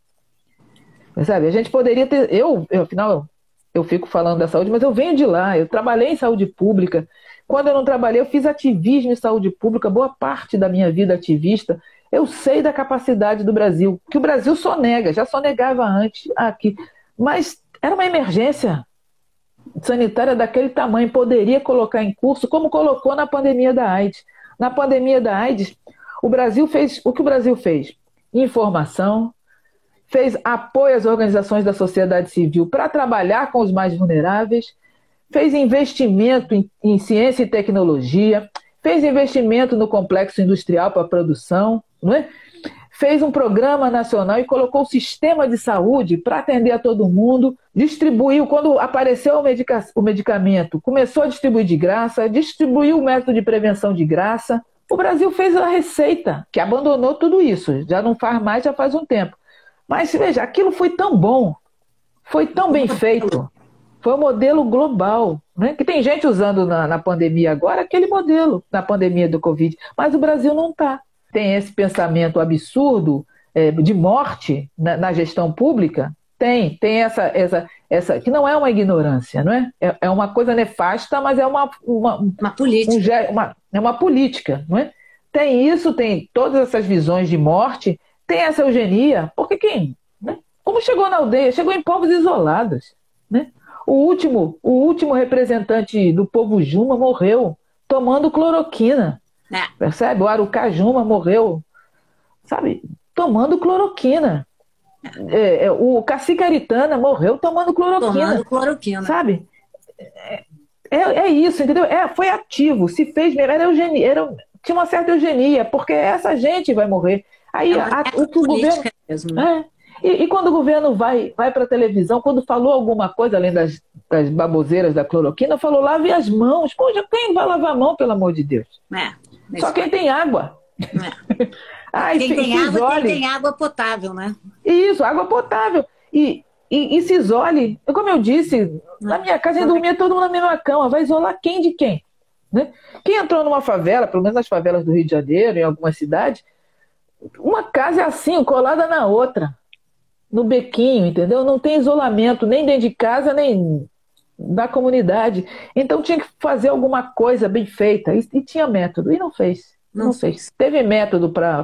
Speaker 2: Sabe, a gente poderia ter... Afinal, eu fico falando da saúde, mas eu venho de lá, eu trabalhei em saúde pública. Quando eu não trabalhei, eu fiz ativismo em saúde pública, boa parte da minha vida ativista. Eu sei da capacidade do Brasil, que o Brasil já só negava antes aqui. Mas era uma emergência sanitária daquele tamanho, poderia colocar em curso, como colocou na pandemia da AIDS. Na pandemia da AIDS, o que o Brasil fez? Informação, fez apoio às organizações da sociedade civil para trabalhar com os mais vulneráveis, fez investimento em ciência e tecnologia, fez investimento no complexo industrial para a produção, não é? Fez um programa nacional e colocou o sistema de saúde para atender a todo mundo, distribuiu, quando apareceu o medicamento, começou a distribuir de graça, distribuiu o método de prevenção de graça. O Brasil fez a receita, que abandonou tudo isso, já não faz mais, já faz um tempo. Mas, veja, aquilo foi tão bom, foi tão bem feito, foi um modelo global, né? Que tem gente usando na pandemia agora, aquele modelo, na pandemia do Covid, mas o Brasil não está. Tem esse pensamento absurdo de morte na gestão pública? Tem essa, que não é uma ignorância, não é? É uma coisa nefasta, mas é uma política. É uma política, não é? Tem isso, tem todas essas visões de morte. Tem essa eugenia, porque né? Como chegou na aldeia? Chegou em povos isolados, né? O último representante do povo Juma morreu tomando cloroquina. Percebe? O Arucá Juma morreu, sabe? Tomando cloroquina. O Cacique Aritana morreu tomando cloroquina. Sabe? É isso, entendeu? Foi ativo, se fez mesmo. Era eugenia, tinha uma certa eugenia, porque essa gente vai morrer. Aí o que o governo mesmo, né? E quando o governo vai para a televisão, quando falou alguma coisa além das baboseiras da cloroquina, falou: lave as mãos. Poxa, quem vai lavar a mão, pelo amor de Deus? Só quem tem água.
Speaker 1: Quem tem água potável, né?
Speaker 2: Isso, água potável. E se isole. Com eu disse, na minha casa dormia todo mundo na mesma cama. Vai isolar quem de quem? Né? Quem entrou numa favela, pelo menos nas favelas do Rio de Janeiro, em algumas cidades, uma casa é assim, colada na outra, no bequinho, entendeu? Não tem isolamento, nem dentro de casa, nem da comunidade. Então tinha que fazer alguma coisa bem feita, e tinha método, e não fez. Não fez. Teve método para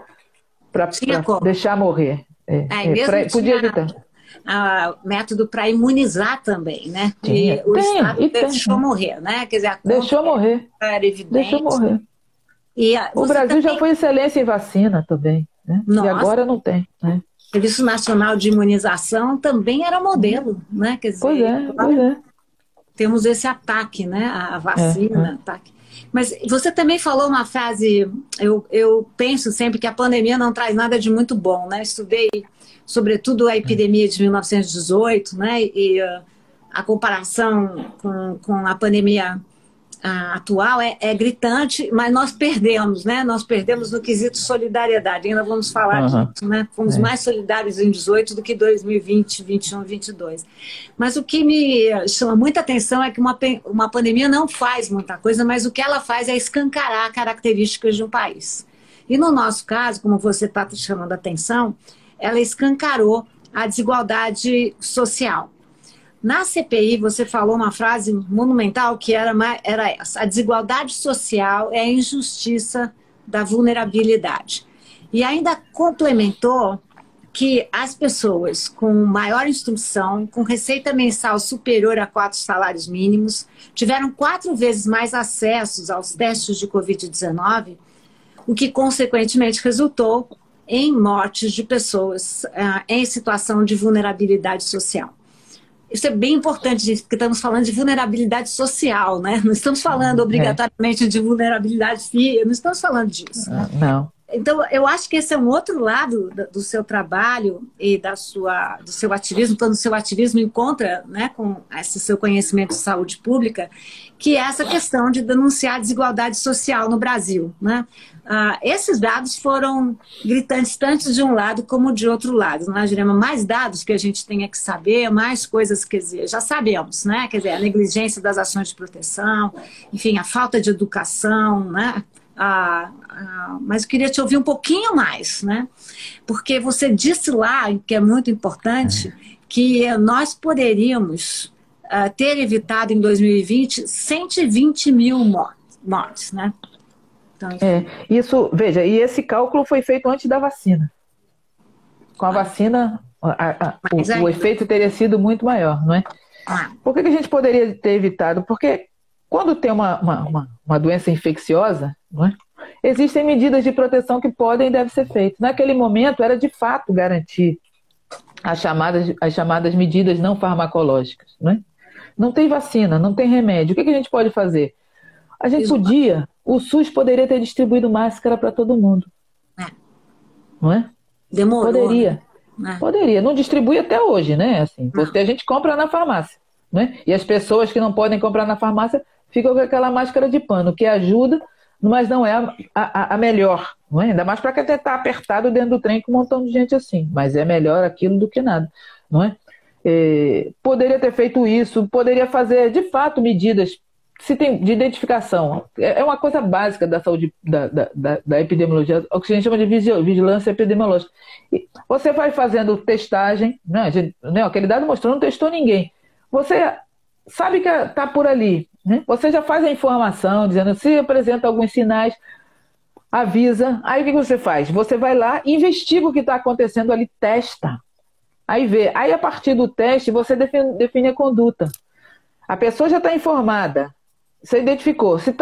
Speaker 2: deixar morrer. Podia evitar.
Speaker 1: Método para imunizar também, né? E o Estado deixou morrer, né? Quer dizer,
Speaker 2: deixou morrer.
Speaker 1: Era evidente.
Speaker 2: Deixou morrer. O Brasil já foi excelência em vacina também, né? E agora não tem, né?
Speaker 1: O Serviço Nacional de Imunização também era modelo, né? Quer dizer,
Speaker 2: pois é.
Speaker 1: Temos esse ataque, né? A vacina, ataque. Mas você também falou uma frase, eu penso sempre que a pandemia não traz nada de muito bom, né? Estudei, sobretudo, a epidemia de 1918, né? E a comparação com a pandemia atual é gritante, mas nós perdemos, né? Nós perdemos no quesito solidariedade. Ainda vamos falar disso, né? Fomos mais solidários em 18 do que 2020, 21, 22. Mas o que me chama muita atenção é que uma pandemia não faz muita coisa, mas o que ela faz é escancarar características de um país. E no nosso caso, como você está chamando a atenção, ela escancarou a desigualdade social. Na CPI, você falou uma frase monumental que era essa: a desigualdade social é a injustiça da vulnerabilidade. E ainda complementou que as pessoas com maior instrução, com receita mensal superior a 4 salários mínimos, tiveram 4 vezes mais acessos aos testes de Covid-19, o que consequentemente resultou em mortes de pessoas em situação de vulnerabilidade social. Isso é bem importante, porque estamos falando de vulnerabilidade social, né? Não estamos falando obrigatoriamente de vulnerabilidade física, não estamos falando disso. Né?
Speaker 2: Não.
Speaker 1: Então, eu acho que esse é um outro lado do seu trabalho e do seu ativismo, quando o seu ativismo encontra, né, com esse seu conhecimento de saúde pública, que é essa questão de denunciar a desigualdade social no Brasil. Né? Esses dados foram gritantes tanto de um lado como de outro lado. Né, Jurema? Mais dados que a gente tenha que saber, mais coisas, quer dizer, já sabemos, né? Quer dizer, a negligência das ações de proteção, enfim, a falta de educação, né? Mas eu queria te ouvir um pouquinho mais, né? Porque você disse lá, que é muito importante, que nós poderíamos ter evitado em 2020 120 mil mortes, né? Então,
Speaker 2: isso, veja, e esse cálculo foi feito antes da vacina. Com a vacina, o efeito teria sido muito maior, não é? Por que a gente poderia ter evitado? Porque quando tem uma doença infecciosa, não é? Existem medidas de proteção que podem e devem ser feitas. Naquele momento, era de fato garantir as chamadas medidas não farmacológicas. Não é? Não tem vacina, não tem remédio. O que a gente pode fazer? A gente o SUS poderia ter distribuído máscara para todo mundo. Não é?
Speaker 1: Demorou.
Speaker 2: Poderia. Né? Poderia. Não distribui até hoje, né? Assim, a gente compra na farmácia. Né? E as pessoas que não podem comprar na farmácia ficam com aquela máscara de pano, que ajuda, mas não é a melhor. Não é? Ainda mais para quem está apertado dentro do trem com um montão de gente assim. Mas é melhor aquilo do que nada. Não é? Poderia ter feito isso, poderia fazer, de fato, medidas de identificação. É uma coisa básica da saúde, da epidemiologia, o que a gente chama de vigilância epidemiológica. E você vai fazendo testagem, né? Aquele dado mostrou, não testou ninguém. Você sabe que está por ali, né? Você já faz a informação, dizendo se apresenta alguns sinais, avisa. Aí o que você faz? Você vai lá, investiga o que está acontecendo ali, testa. Aí vê. Aí a partir do teste você define a conduta. A pessoa já está informada. Você identificou. Se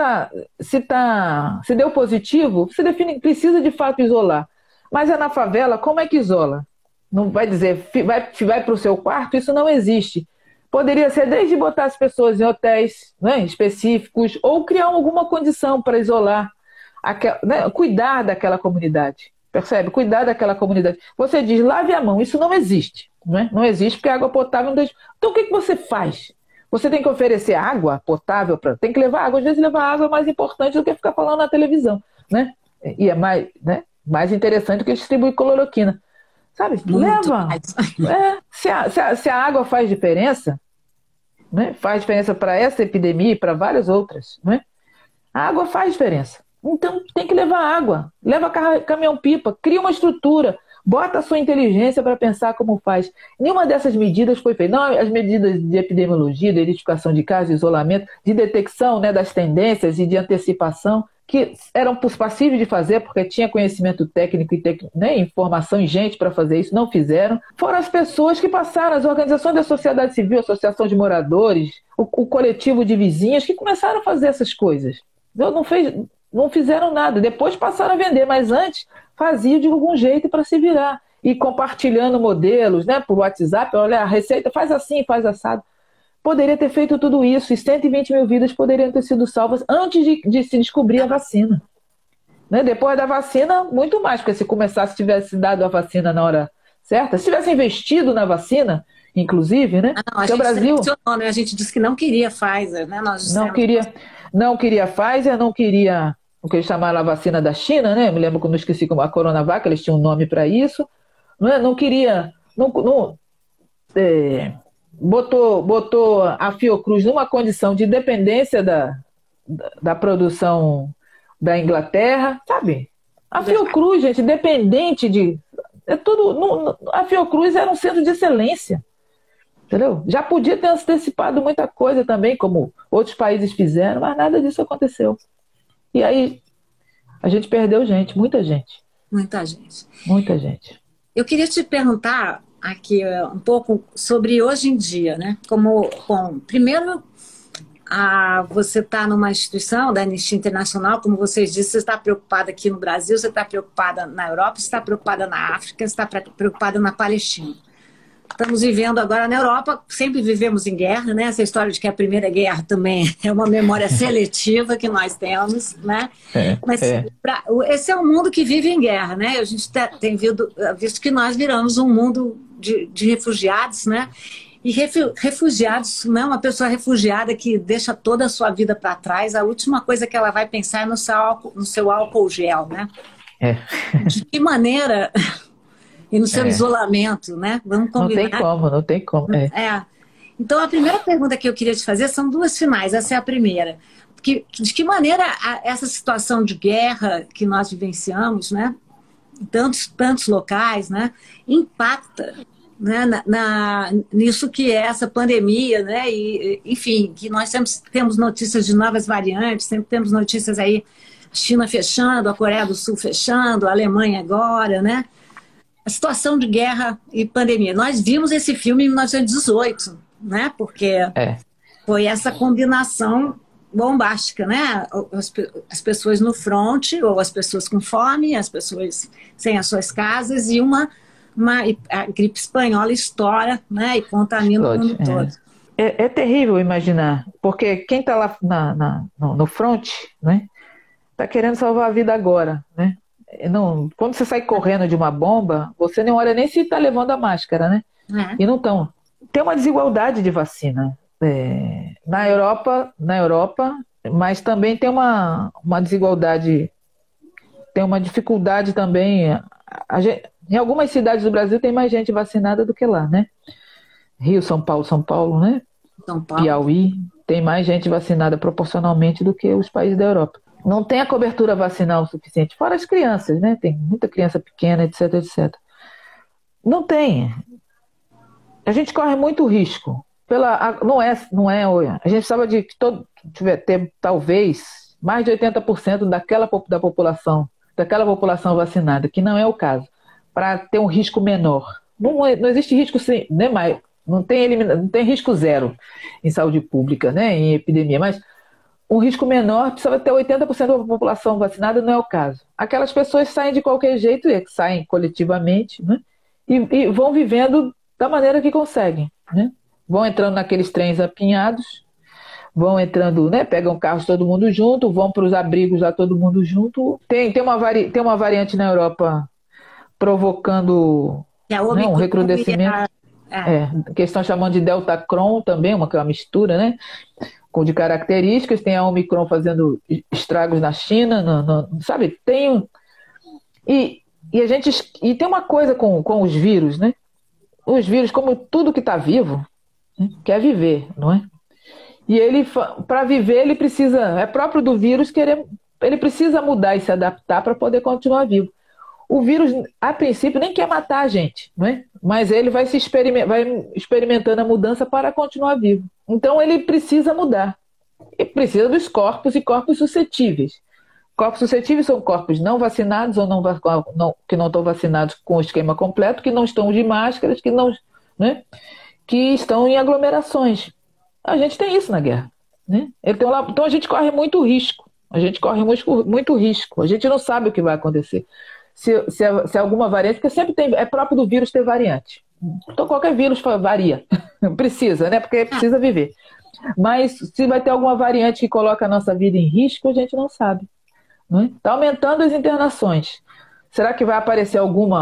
Speaker 2: deu positivo, você precisa de fato isolar. Mas na favela, como é que isola? Não vai dizer, vai para o seu quarto? Isso não existe. Poderia ser desde botar as pessoas em hotéis, né, específicos, ou criar alguma condição para isolar, né, cuidar daquela comunidade. Percebe? Cuidar daquela comunidade. Você diz, lave a mão. Isso não existe. Né? Não existe porque a água potável não. Então o que você faz? Você tem que oferecer água potável, tem que levar água. Às vezes levar água é mais importante do que ficar falando na televisão. Né? E é mais interessante do que distribuir cloroquina. Sabe?
Speaker 1: Muito
Speaker 2: leva. Se a água faz diferença, né? Faz diferença para essa epidemia e para várias outras. Né? A água faz diferença. Então tem que levar água. Leva caminhão-pipa, cria uma estrutura. Bota a sua inteligência para pensar como faz. Nenhuma dessas medidas foi feita. Não, as medidas de epidemiologia, de identificação de casos, de isolamento, de detecção, né, das tendências e de antecipação, que eram passíveis de fazer porque tinha conhecimento técnico e né, informação e gente para fazer isso, não fizeram. Foram as pessoas que passaram, as organizações da sociedade civil, associação de moradores, o coletivo de vizinhas, que começaram a fazer essas coisas. Não fizeram nada. Depois passaram a vender, mas antes fazia de algum jeito para se virar. E compartilhando modelos, né, por WhatsApp, olha, a receita faz assim, faz assado. Poderia ter feito tudo isso e 120 mil vidas poderiam ter sido salvas antes de se descobrir a vacina. Né? Depois da vacina, muito mais, porque se tivesse dado a vacina na hora certa, se tivesse investido na vacina, inclusive, né?
Speaker 1: A gente selecionou, né? A gente disse que não queria Pfizer, né?
Speaker 2: Não queria Pfizer, não queria o que eles chamaram a vacina da China, né? Eu me lembro que eu não esqueci como a Coronavac, eles tinham um nome para isso. Não queria. Botou a Fiocruz numa condição de dependência da produção da Inglaterra, sabe? A Fiocruz, gente, dependente de. A Fiocruz era um centro de excelência. Entendeu? Já podia ter antecipado muita coisa também, como outros países fizeram, mas nada disso aconteceu. E aí a gente perdeu gente, muita gente.
Speaker 1: Muita gente.
Speaker 2: Muita gente.
Speaker 1: Eu queria te perguntar aqui um pouco sobre hoje em dia, né? Como, bom, primeiro, você está numa instituição da Anistia Internacional, como vocês disseram, você está preocupada aqui no Brasil, você está preocupada na Europa, você está preocupada na África, você está preocupada na Palestina. Estamos vivendo agora na Europa, sempre vivemos em guerra, né? Essa história de que a Primeira Guerra também é uma memória seletiva que nós temos, né? Mas esse é um mundo que vive em guerra, né? A gente tem visto que nós viramos um mundo de refugiados, né? E refugiados, não é uma pessoa refugiada que deixa toda a sua vida para trás, a última coisa que ela vai pensar é no seu álcool gel, né? De que maneira... E no seu isolamento, né? Vamos combinar.
Speaker 2: Não tem como.
Speaker 1: Então, a primeira pergunta que eu queria te fazer são duas finais. Essa é a primeira. De que maneira essa situação de guerra que nós vivenciamos, né? Em tantos locais, né? Impacta, né? Nisso que é essa pandemia, né? E, enfim, que nós sempre temos notícias de novas variantes, sempre temos notícias aí, a China fechando, a Coreia do Sul fechando, a Alemanha agora, né? A situação de guerra e pandemia. Nós vimos esse filme em 1918, né? Porque foi essa combinação bombástica, né? As pessoas no fronte, ou as pessoas com fome, as pessoas sem as suas casas, e a gripe espanhola estoura, né? E contamina o mundo todo.
Speaker 2: É terrível imaginar, porque quem está lá no fronte, né? Está querendo salvar a vida agora, né? Não, quando você sai correndo de uma bomba, você não olha nem se está levando a máscara, né? E não estão. Tem uma desigualdade de vacina na Europa, mas também tem uma desigualdade, tem uma dificuldade também. Em algumas cidades do Brasil tem mais gente vacinada do que lá, né? Rio, São Paulo, né?
Speaker 1: São Paulo.
Speaker 2: Piauí, tem mais gente vacinada proporcionalmente do que os países da Europa. Não tem a cobertura vacinal suficiente, fora as crianças, né? Tem muita criança pequena, etc, etc. Não tem. A gente corre muito risco. A gente precisava de que ter talvez mais de 80% da população vacinada, que não é o caso, para ter um risco menor. Não existe risco né, não tem risco zero em saúde pública, né, em epidemia, mas um risco menor precisava ter 80% da população vacinada, não é o caso. Aquelas pessoas saem de qualquer jeito, saem coletivamente, né, e vão vivendo da maneira que conseguem, né? Vão entrando naqueles trens apinhados, vão entrando, né? Pegam carros todo mundo junto, vão para os abrigos lá todo mundo junto. Tem uma variante na Europa provocando um recrudescimento. Que estão chamando de Delta Cron também, que é uma mistura, né? De características. Tem a Omicron fazendo estragos na China, sabe? E tem uma coisa com os vírus, né? Os vírus, como tudo que está vivo, né, quer viver, não é? E para viver, ele precisa, é próprio do vírus ele precisa mudar e se adaptar para poder continuar vivo. O vírus, a princípio, nem quer matar a gente, não é? Mas ele vai experimentando a mudança para continuar vivo. Então ele precisa mudar. E precisa dos corpos e corpos suscetíveis. Corpos suscetíveis são corpos não vacinados ou que não estão vacinados com o esquema completo, que não estão de máscaras, né, que estão em aglomerações. A gente tem isso na guerra, né? Então a gente corre muito risco. A gente não sabe o que vai acontecer. Se alguma variante, porque sempre é próprio do vírus ter variante. Então qualquer vírus varia. Precisa, né? Porque precisa viver. Mas se vai ter alguma variante que coloca a nossa vida em risco, a gente não sabe. Está aumentando as internações. Será que vai aparecer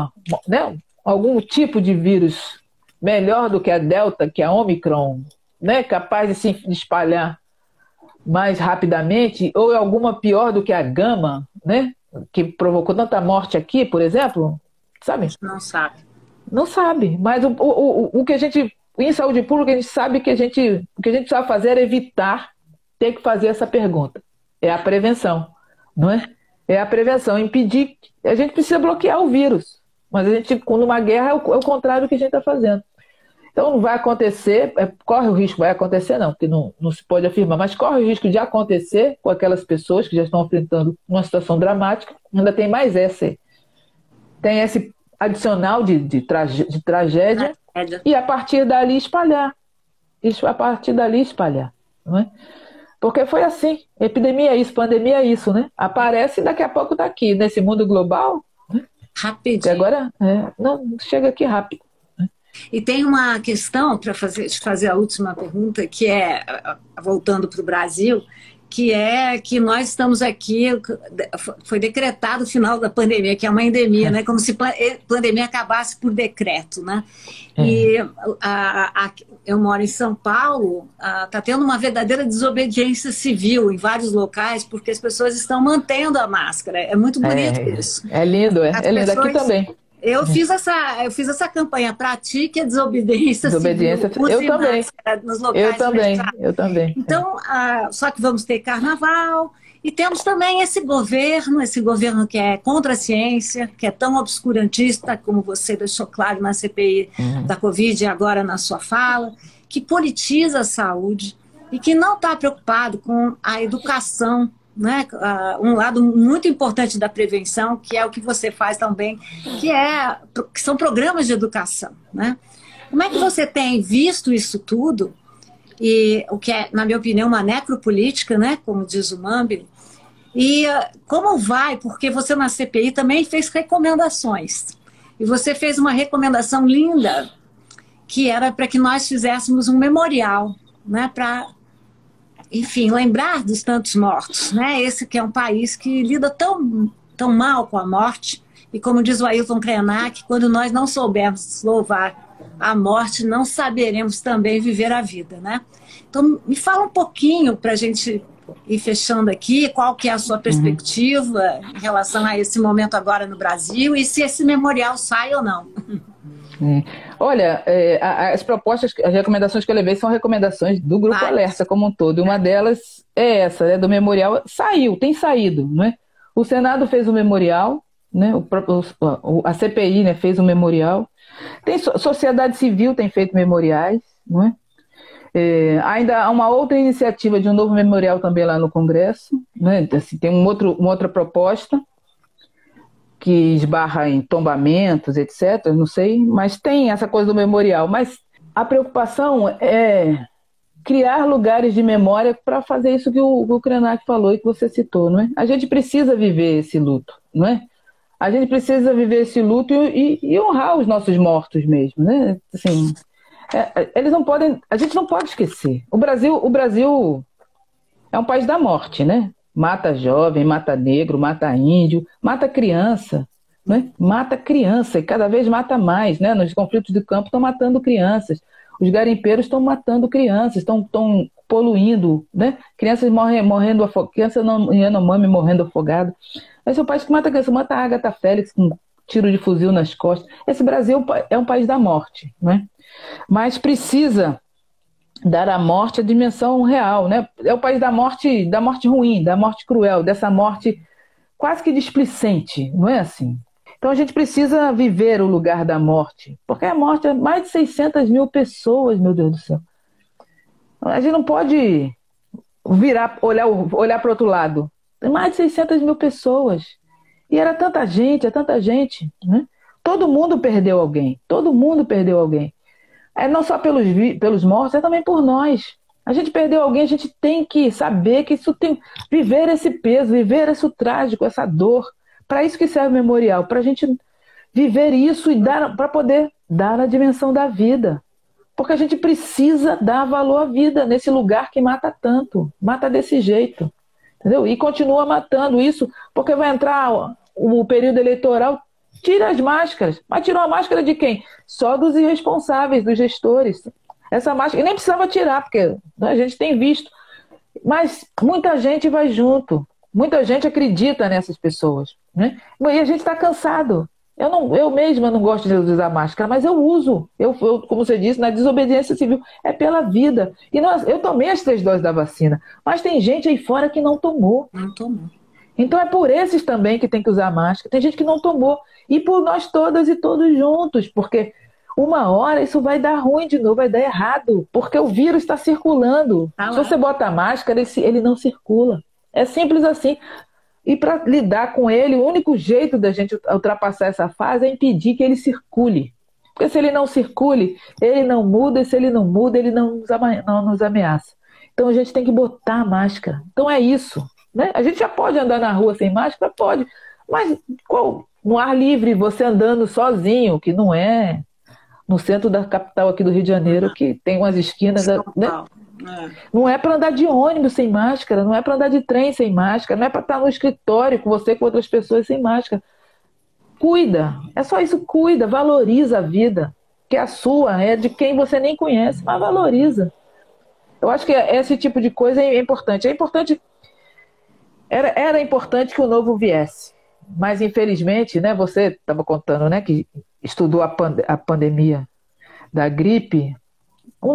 Speaker 2: algum tipo de vírus melhor do que a Delta, que é a Omicron, né, capaz de se espalhar mais rapidamente, ou alguma pior do que a Gama, né, que provocou tanta morte aqui, por exemplo? Sabe?
Speaker 1: Não sabe.
Speaker 2: Não sabe. Mas o que a gente, em saúde pública, a gente sabe que o que a gente precisava fazer é evitar ter que fazer essa pergunta. É a prevenção. Não é? É a prevenção, impedir. A gente precisa bloquear o vírus, mas numa guerra é o contrário do que a gente está fazendo. Então não vai acontecer, corre o risco, vai acontecer não, porque não se pode afirmar, mas corre o risco de acontecer com aquelas pessoas que já estão enfrentando uma situação dramática, ainda tem mais tem esse adicional de tragédia, e a partir dali espalhar. Isso, a partir dali espalhar. Não é? Porque foi assim, epidemia é isso, pandemia é isso, né? Aparece e daqui a pouco está aqui, nesse mundo global. Né?
Speaker 1: Rapidinho.
Speaker 2: E agora, não chega aqui rápido.
Speaker 1: E tem uma questão, para te fazer a última pergunta, que é, voltando para o Brasil, que é que nós estamos aqui, foi decretado o final da pandemia, que é uma endemia, né? Como se a pandemia acabasse por decreto, né? E eu moro em São Paulo, está tendo uma verdadeira desobediência civil em vários locais, porque as pessoas estão mantendo a máscara. É muito bonito isso.
Speaker 2: É lindo, é lindo. Aqui também.
Speaker 1: Eu fiz essa campanha, pratique a desobediência civil.
Speaker 2: Eu também.
Speaker 1: Nos locais
Speaker 2: eu também.
Speaker 1: Então, só que vamos ter carnaval e temos também esse governo que é contra a ciência, que é tão obscurantista, como você deixou claro na CPI da Covid e agora na sua fala, que politiza a saúde e que não está preocupado com a educação, né? Um lado muito importante da prevenção, que é o que você faz também, que são programas de educação, né? Como é que você tem visto isso tudo, e o que é, na minha opinião, uma necropolítica, né? Como diz o Mambili, e como vai, porque você na CPI também fez recomendações, e você fez uma recomendação linda, que era para que nós fizéssemos um memorial, né? Para, enfim, lembrar dos tantos mortos, né? Esse que é um país que lida tão mal com a morte, e como diz o Ailton Krenak, quando nós não soubermos louvar a morte, não saberemos também viver a vida, né? Então, me fala um pouquinho para a gente ir fechando aqui, qual que é a sua perspectiva em relação a esse momento agora no Brasil, e se esse memorial sai ou não.
Speaker 2: Olha, as propostas, as recomendações que eu levei são recomendações do Grupo Alerta como um todo. Uma delas é essa, né, do memorial. Tem saído, não é? O Senado fez o memorial, né? A CPI, né, fez o memorial. Sociedade civil tem feito memoriais, não é? Ainda há uma outra iniciativa de um novo memorial também lá no Congresso, né? Assim, tem uma outra proposta que esbarra em tombamentos, etc., não sei, mas tem essa coisa do memorial. Mas a preocupação é criar lugares de memória para fazer isso que o Krenak falou e que você citou, não é? A gente precisa viver esse luto, não é? A gente precisa viver esse luto e honrar os nossos mortos mesmo, né? Assim, eles não podem, a gente não pode esquecer. O Brasil é um país da morte, né? Mata jovem, mata negro, mata índio, mata criança, né? Mata criança e cada vez mata mais, né? Nos conflitos de campo estão matando crianças, os garimpeiros estão matando crianças, estão poluindo, né? Crianças morrendo afogadas, criança Yanomami morrendo afogada. Esse é o país que mata criança, mata a Agatha Félix com tiro de fuzil nas costas. Esse Brasil é um país da morte, né? Mas precisa dar à morte a dimensão real, né? É o país da morte ruim, da morte cruel, dessa morte quase que displicente, não é assim? Então a gente precisa viver o lugar da morte, porque a morte é mais de 600 mil pessoas, meu Deus do céu. A gente não pode olhar para o outro lado. Tem mais de 600 mil pessoas. E era tanta gente, né? Todo mundo perdeu alguém, Não só pelos mortos, é também por nós. A gente perdeu alguém, a gente tem que saber que isso tem... Viver esse peso, viver isso trágico, essa dor. Para isso que serve o memorial, para a gente viver isso e para poder dar a dimensão da vida. Porque a gente precisa dar valor à vida nesse lugar que mata tanto, mata desse jeito. Entendeu? E continua matando isso, porque vai entrar o período eleitoral, tira as máscaras. Mas tirou a máscara de quem? Só dos irresponsáveis, dos gestores. Essa máscara, e nem precisava tirar, porque a gente tem visto. Mas muita gente vai junto. Muita gente acredita nessas pessoas, né? E a gente está cansado. Eu mesma não gosto de usar máscara, mas eu uso. Eu, como você disse, na desobediência civil. É pela vida. E eu tomei as 3 doses da vacina, mas tem gente aí fora que não tomou.
Speaker 1: Não tomou.
Speaker 2: Então é por esses também que tem que usar máscara. Tem gente que não tomou. E por nós todas e todos juntos, porque uma hora isso vai dar ruim de novo, vai dar errado, porque o vírus está circulando. Se você bota a máscara, ele não circula. É simples assim. E para lidar com ele, o único jeito da gente ultrapassar essa fase é impedir que ele circule. Porque se ele não circule, ele não muda, e se ele não muda, ele não nos ameaça. Então a gente tem que botar a máscara. Então é isso, né? A gente já pode andar na rua sem máscara? Pode. Mas no ar livre, você andando sozinho, que não é no centro da capital aqui do Rio de Janeiro, que tem umas esquinas, né? Não é para andar de ônibus sem máscara, não é para andar de trem sem máscara, não é para estar no escritório com você, com outras pessoas sem máscara. Cuida, é só isso, cuida, valoriza a vida, que é a sua, é de quem você nem conhece, mas valoriza. Eu acho que esse tipo de coisa é importante. Era importante que o novo viesse, mas infelizmente, né, você estava contando, né, que estudou a pandemia da gripe. O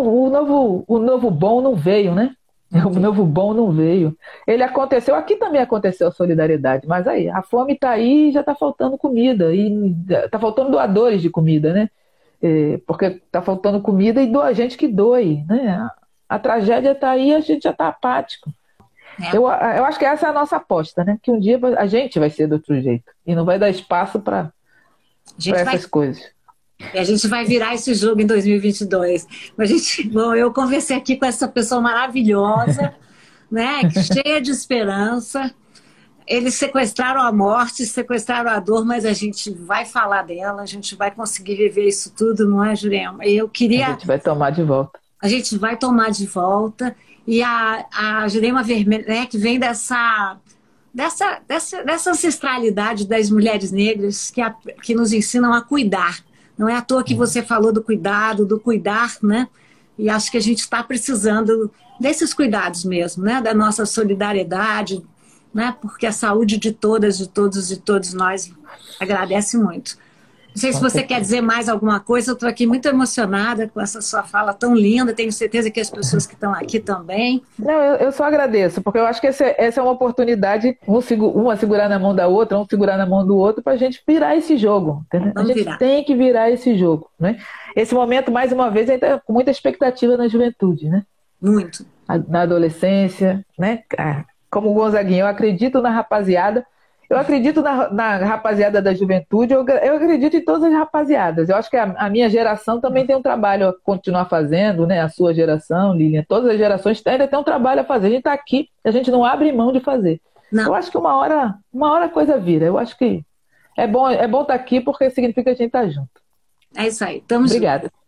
Speaker 2: novo bom não veio, né? O novo bom não veio. Ele aconteceu, aqui também aconteceu a solidariedade, mas aí, a fome está aí e já está faltando comida, e está faltando doadores de comida, né? Porque está faltando comida e a gente que doe, né? A tragédia está aí e a gente já está apático. Eu acho que essa é a nossa aposta, né? Que um dia a gente vai ser do outro jeito e não vai dar espaço para essas coisas.
Speaker 1: A gente vai virar esse jogo em 2022. Bom, eu conversei aqui com essa pessoa maravilhosa, né, cheia de esperança. Eles sequestraram a morte, sequestraram a dor, mas a gente vai falar dela, a gente vai conseguir viver isso tudo, não é, Jurema? A
Speaker 2: gente vai tomar de volta.
Speaker 1: A gente vai tomar de volta. E a Jurema Vermelho, né, que vem dessa ancestralidade das mulheres negras que nos ensinam a cuidar. Não é à toa que você falou do cuidado, do cuidar, né? E acho que a gente está precisando desses cuidados mesmo, né? Da nossa solidariedade, né? Porque a saúde de todas, de todos e todos nós agradece muito. Não sei se você quer dizer mais alguma coisa, eu estou aqui muito emocionada com essa sua fala tão linda, tenho certeza que as pessoas que estão aqui também.
Speaker 2: Não, eu só agradeço, porque eu acho que essa é uma oportunidade, uma segurar na mão da outra, um segurar na mão do outro, para a gente virar esse jogo. Entendeu? A gente tem que virar esse jogo. Né? Esse momento, mais uma vez, ainda com muita expectativa na juventude. Né?
Speaker 1: Muito.
Speaker 2: Na adolescência, né? Como o Gonzaguinha, eu acredito na rapaziada. Eu acredito na rapaziada da juventude, eu acredito em todas as rapaziadas. Eu acho que a minha geração também tem um trabalho a continuar fazendo, né? A sua geração, Lilian, todas as gerações ainda tem um trabalho a fazer. A gente está aqui, a gente não abre mão de fazer. Não. Eu acho que uma hora a coisa vira. Eu acho que é bom estar aqui porque significa que a gente está junto.
Speaker 1: É isso aí, estamos
Speaker 2: Obrigada.
Speaker 1: juntos.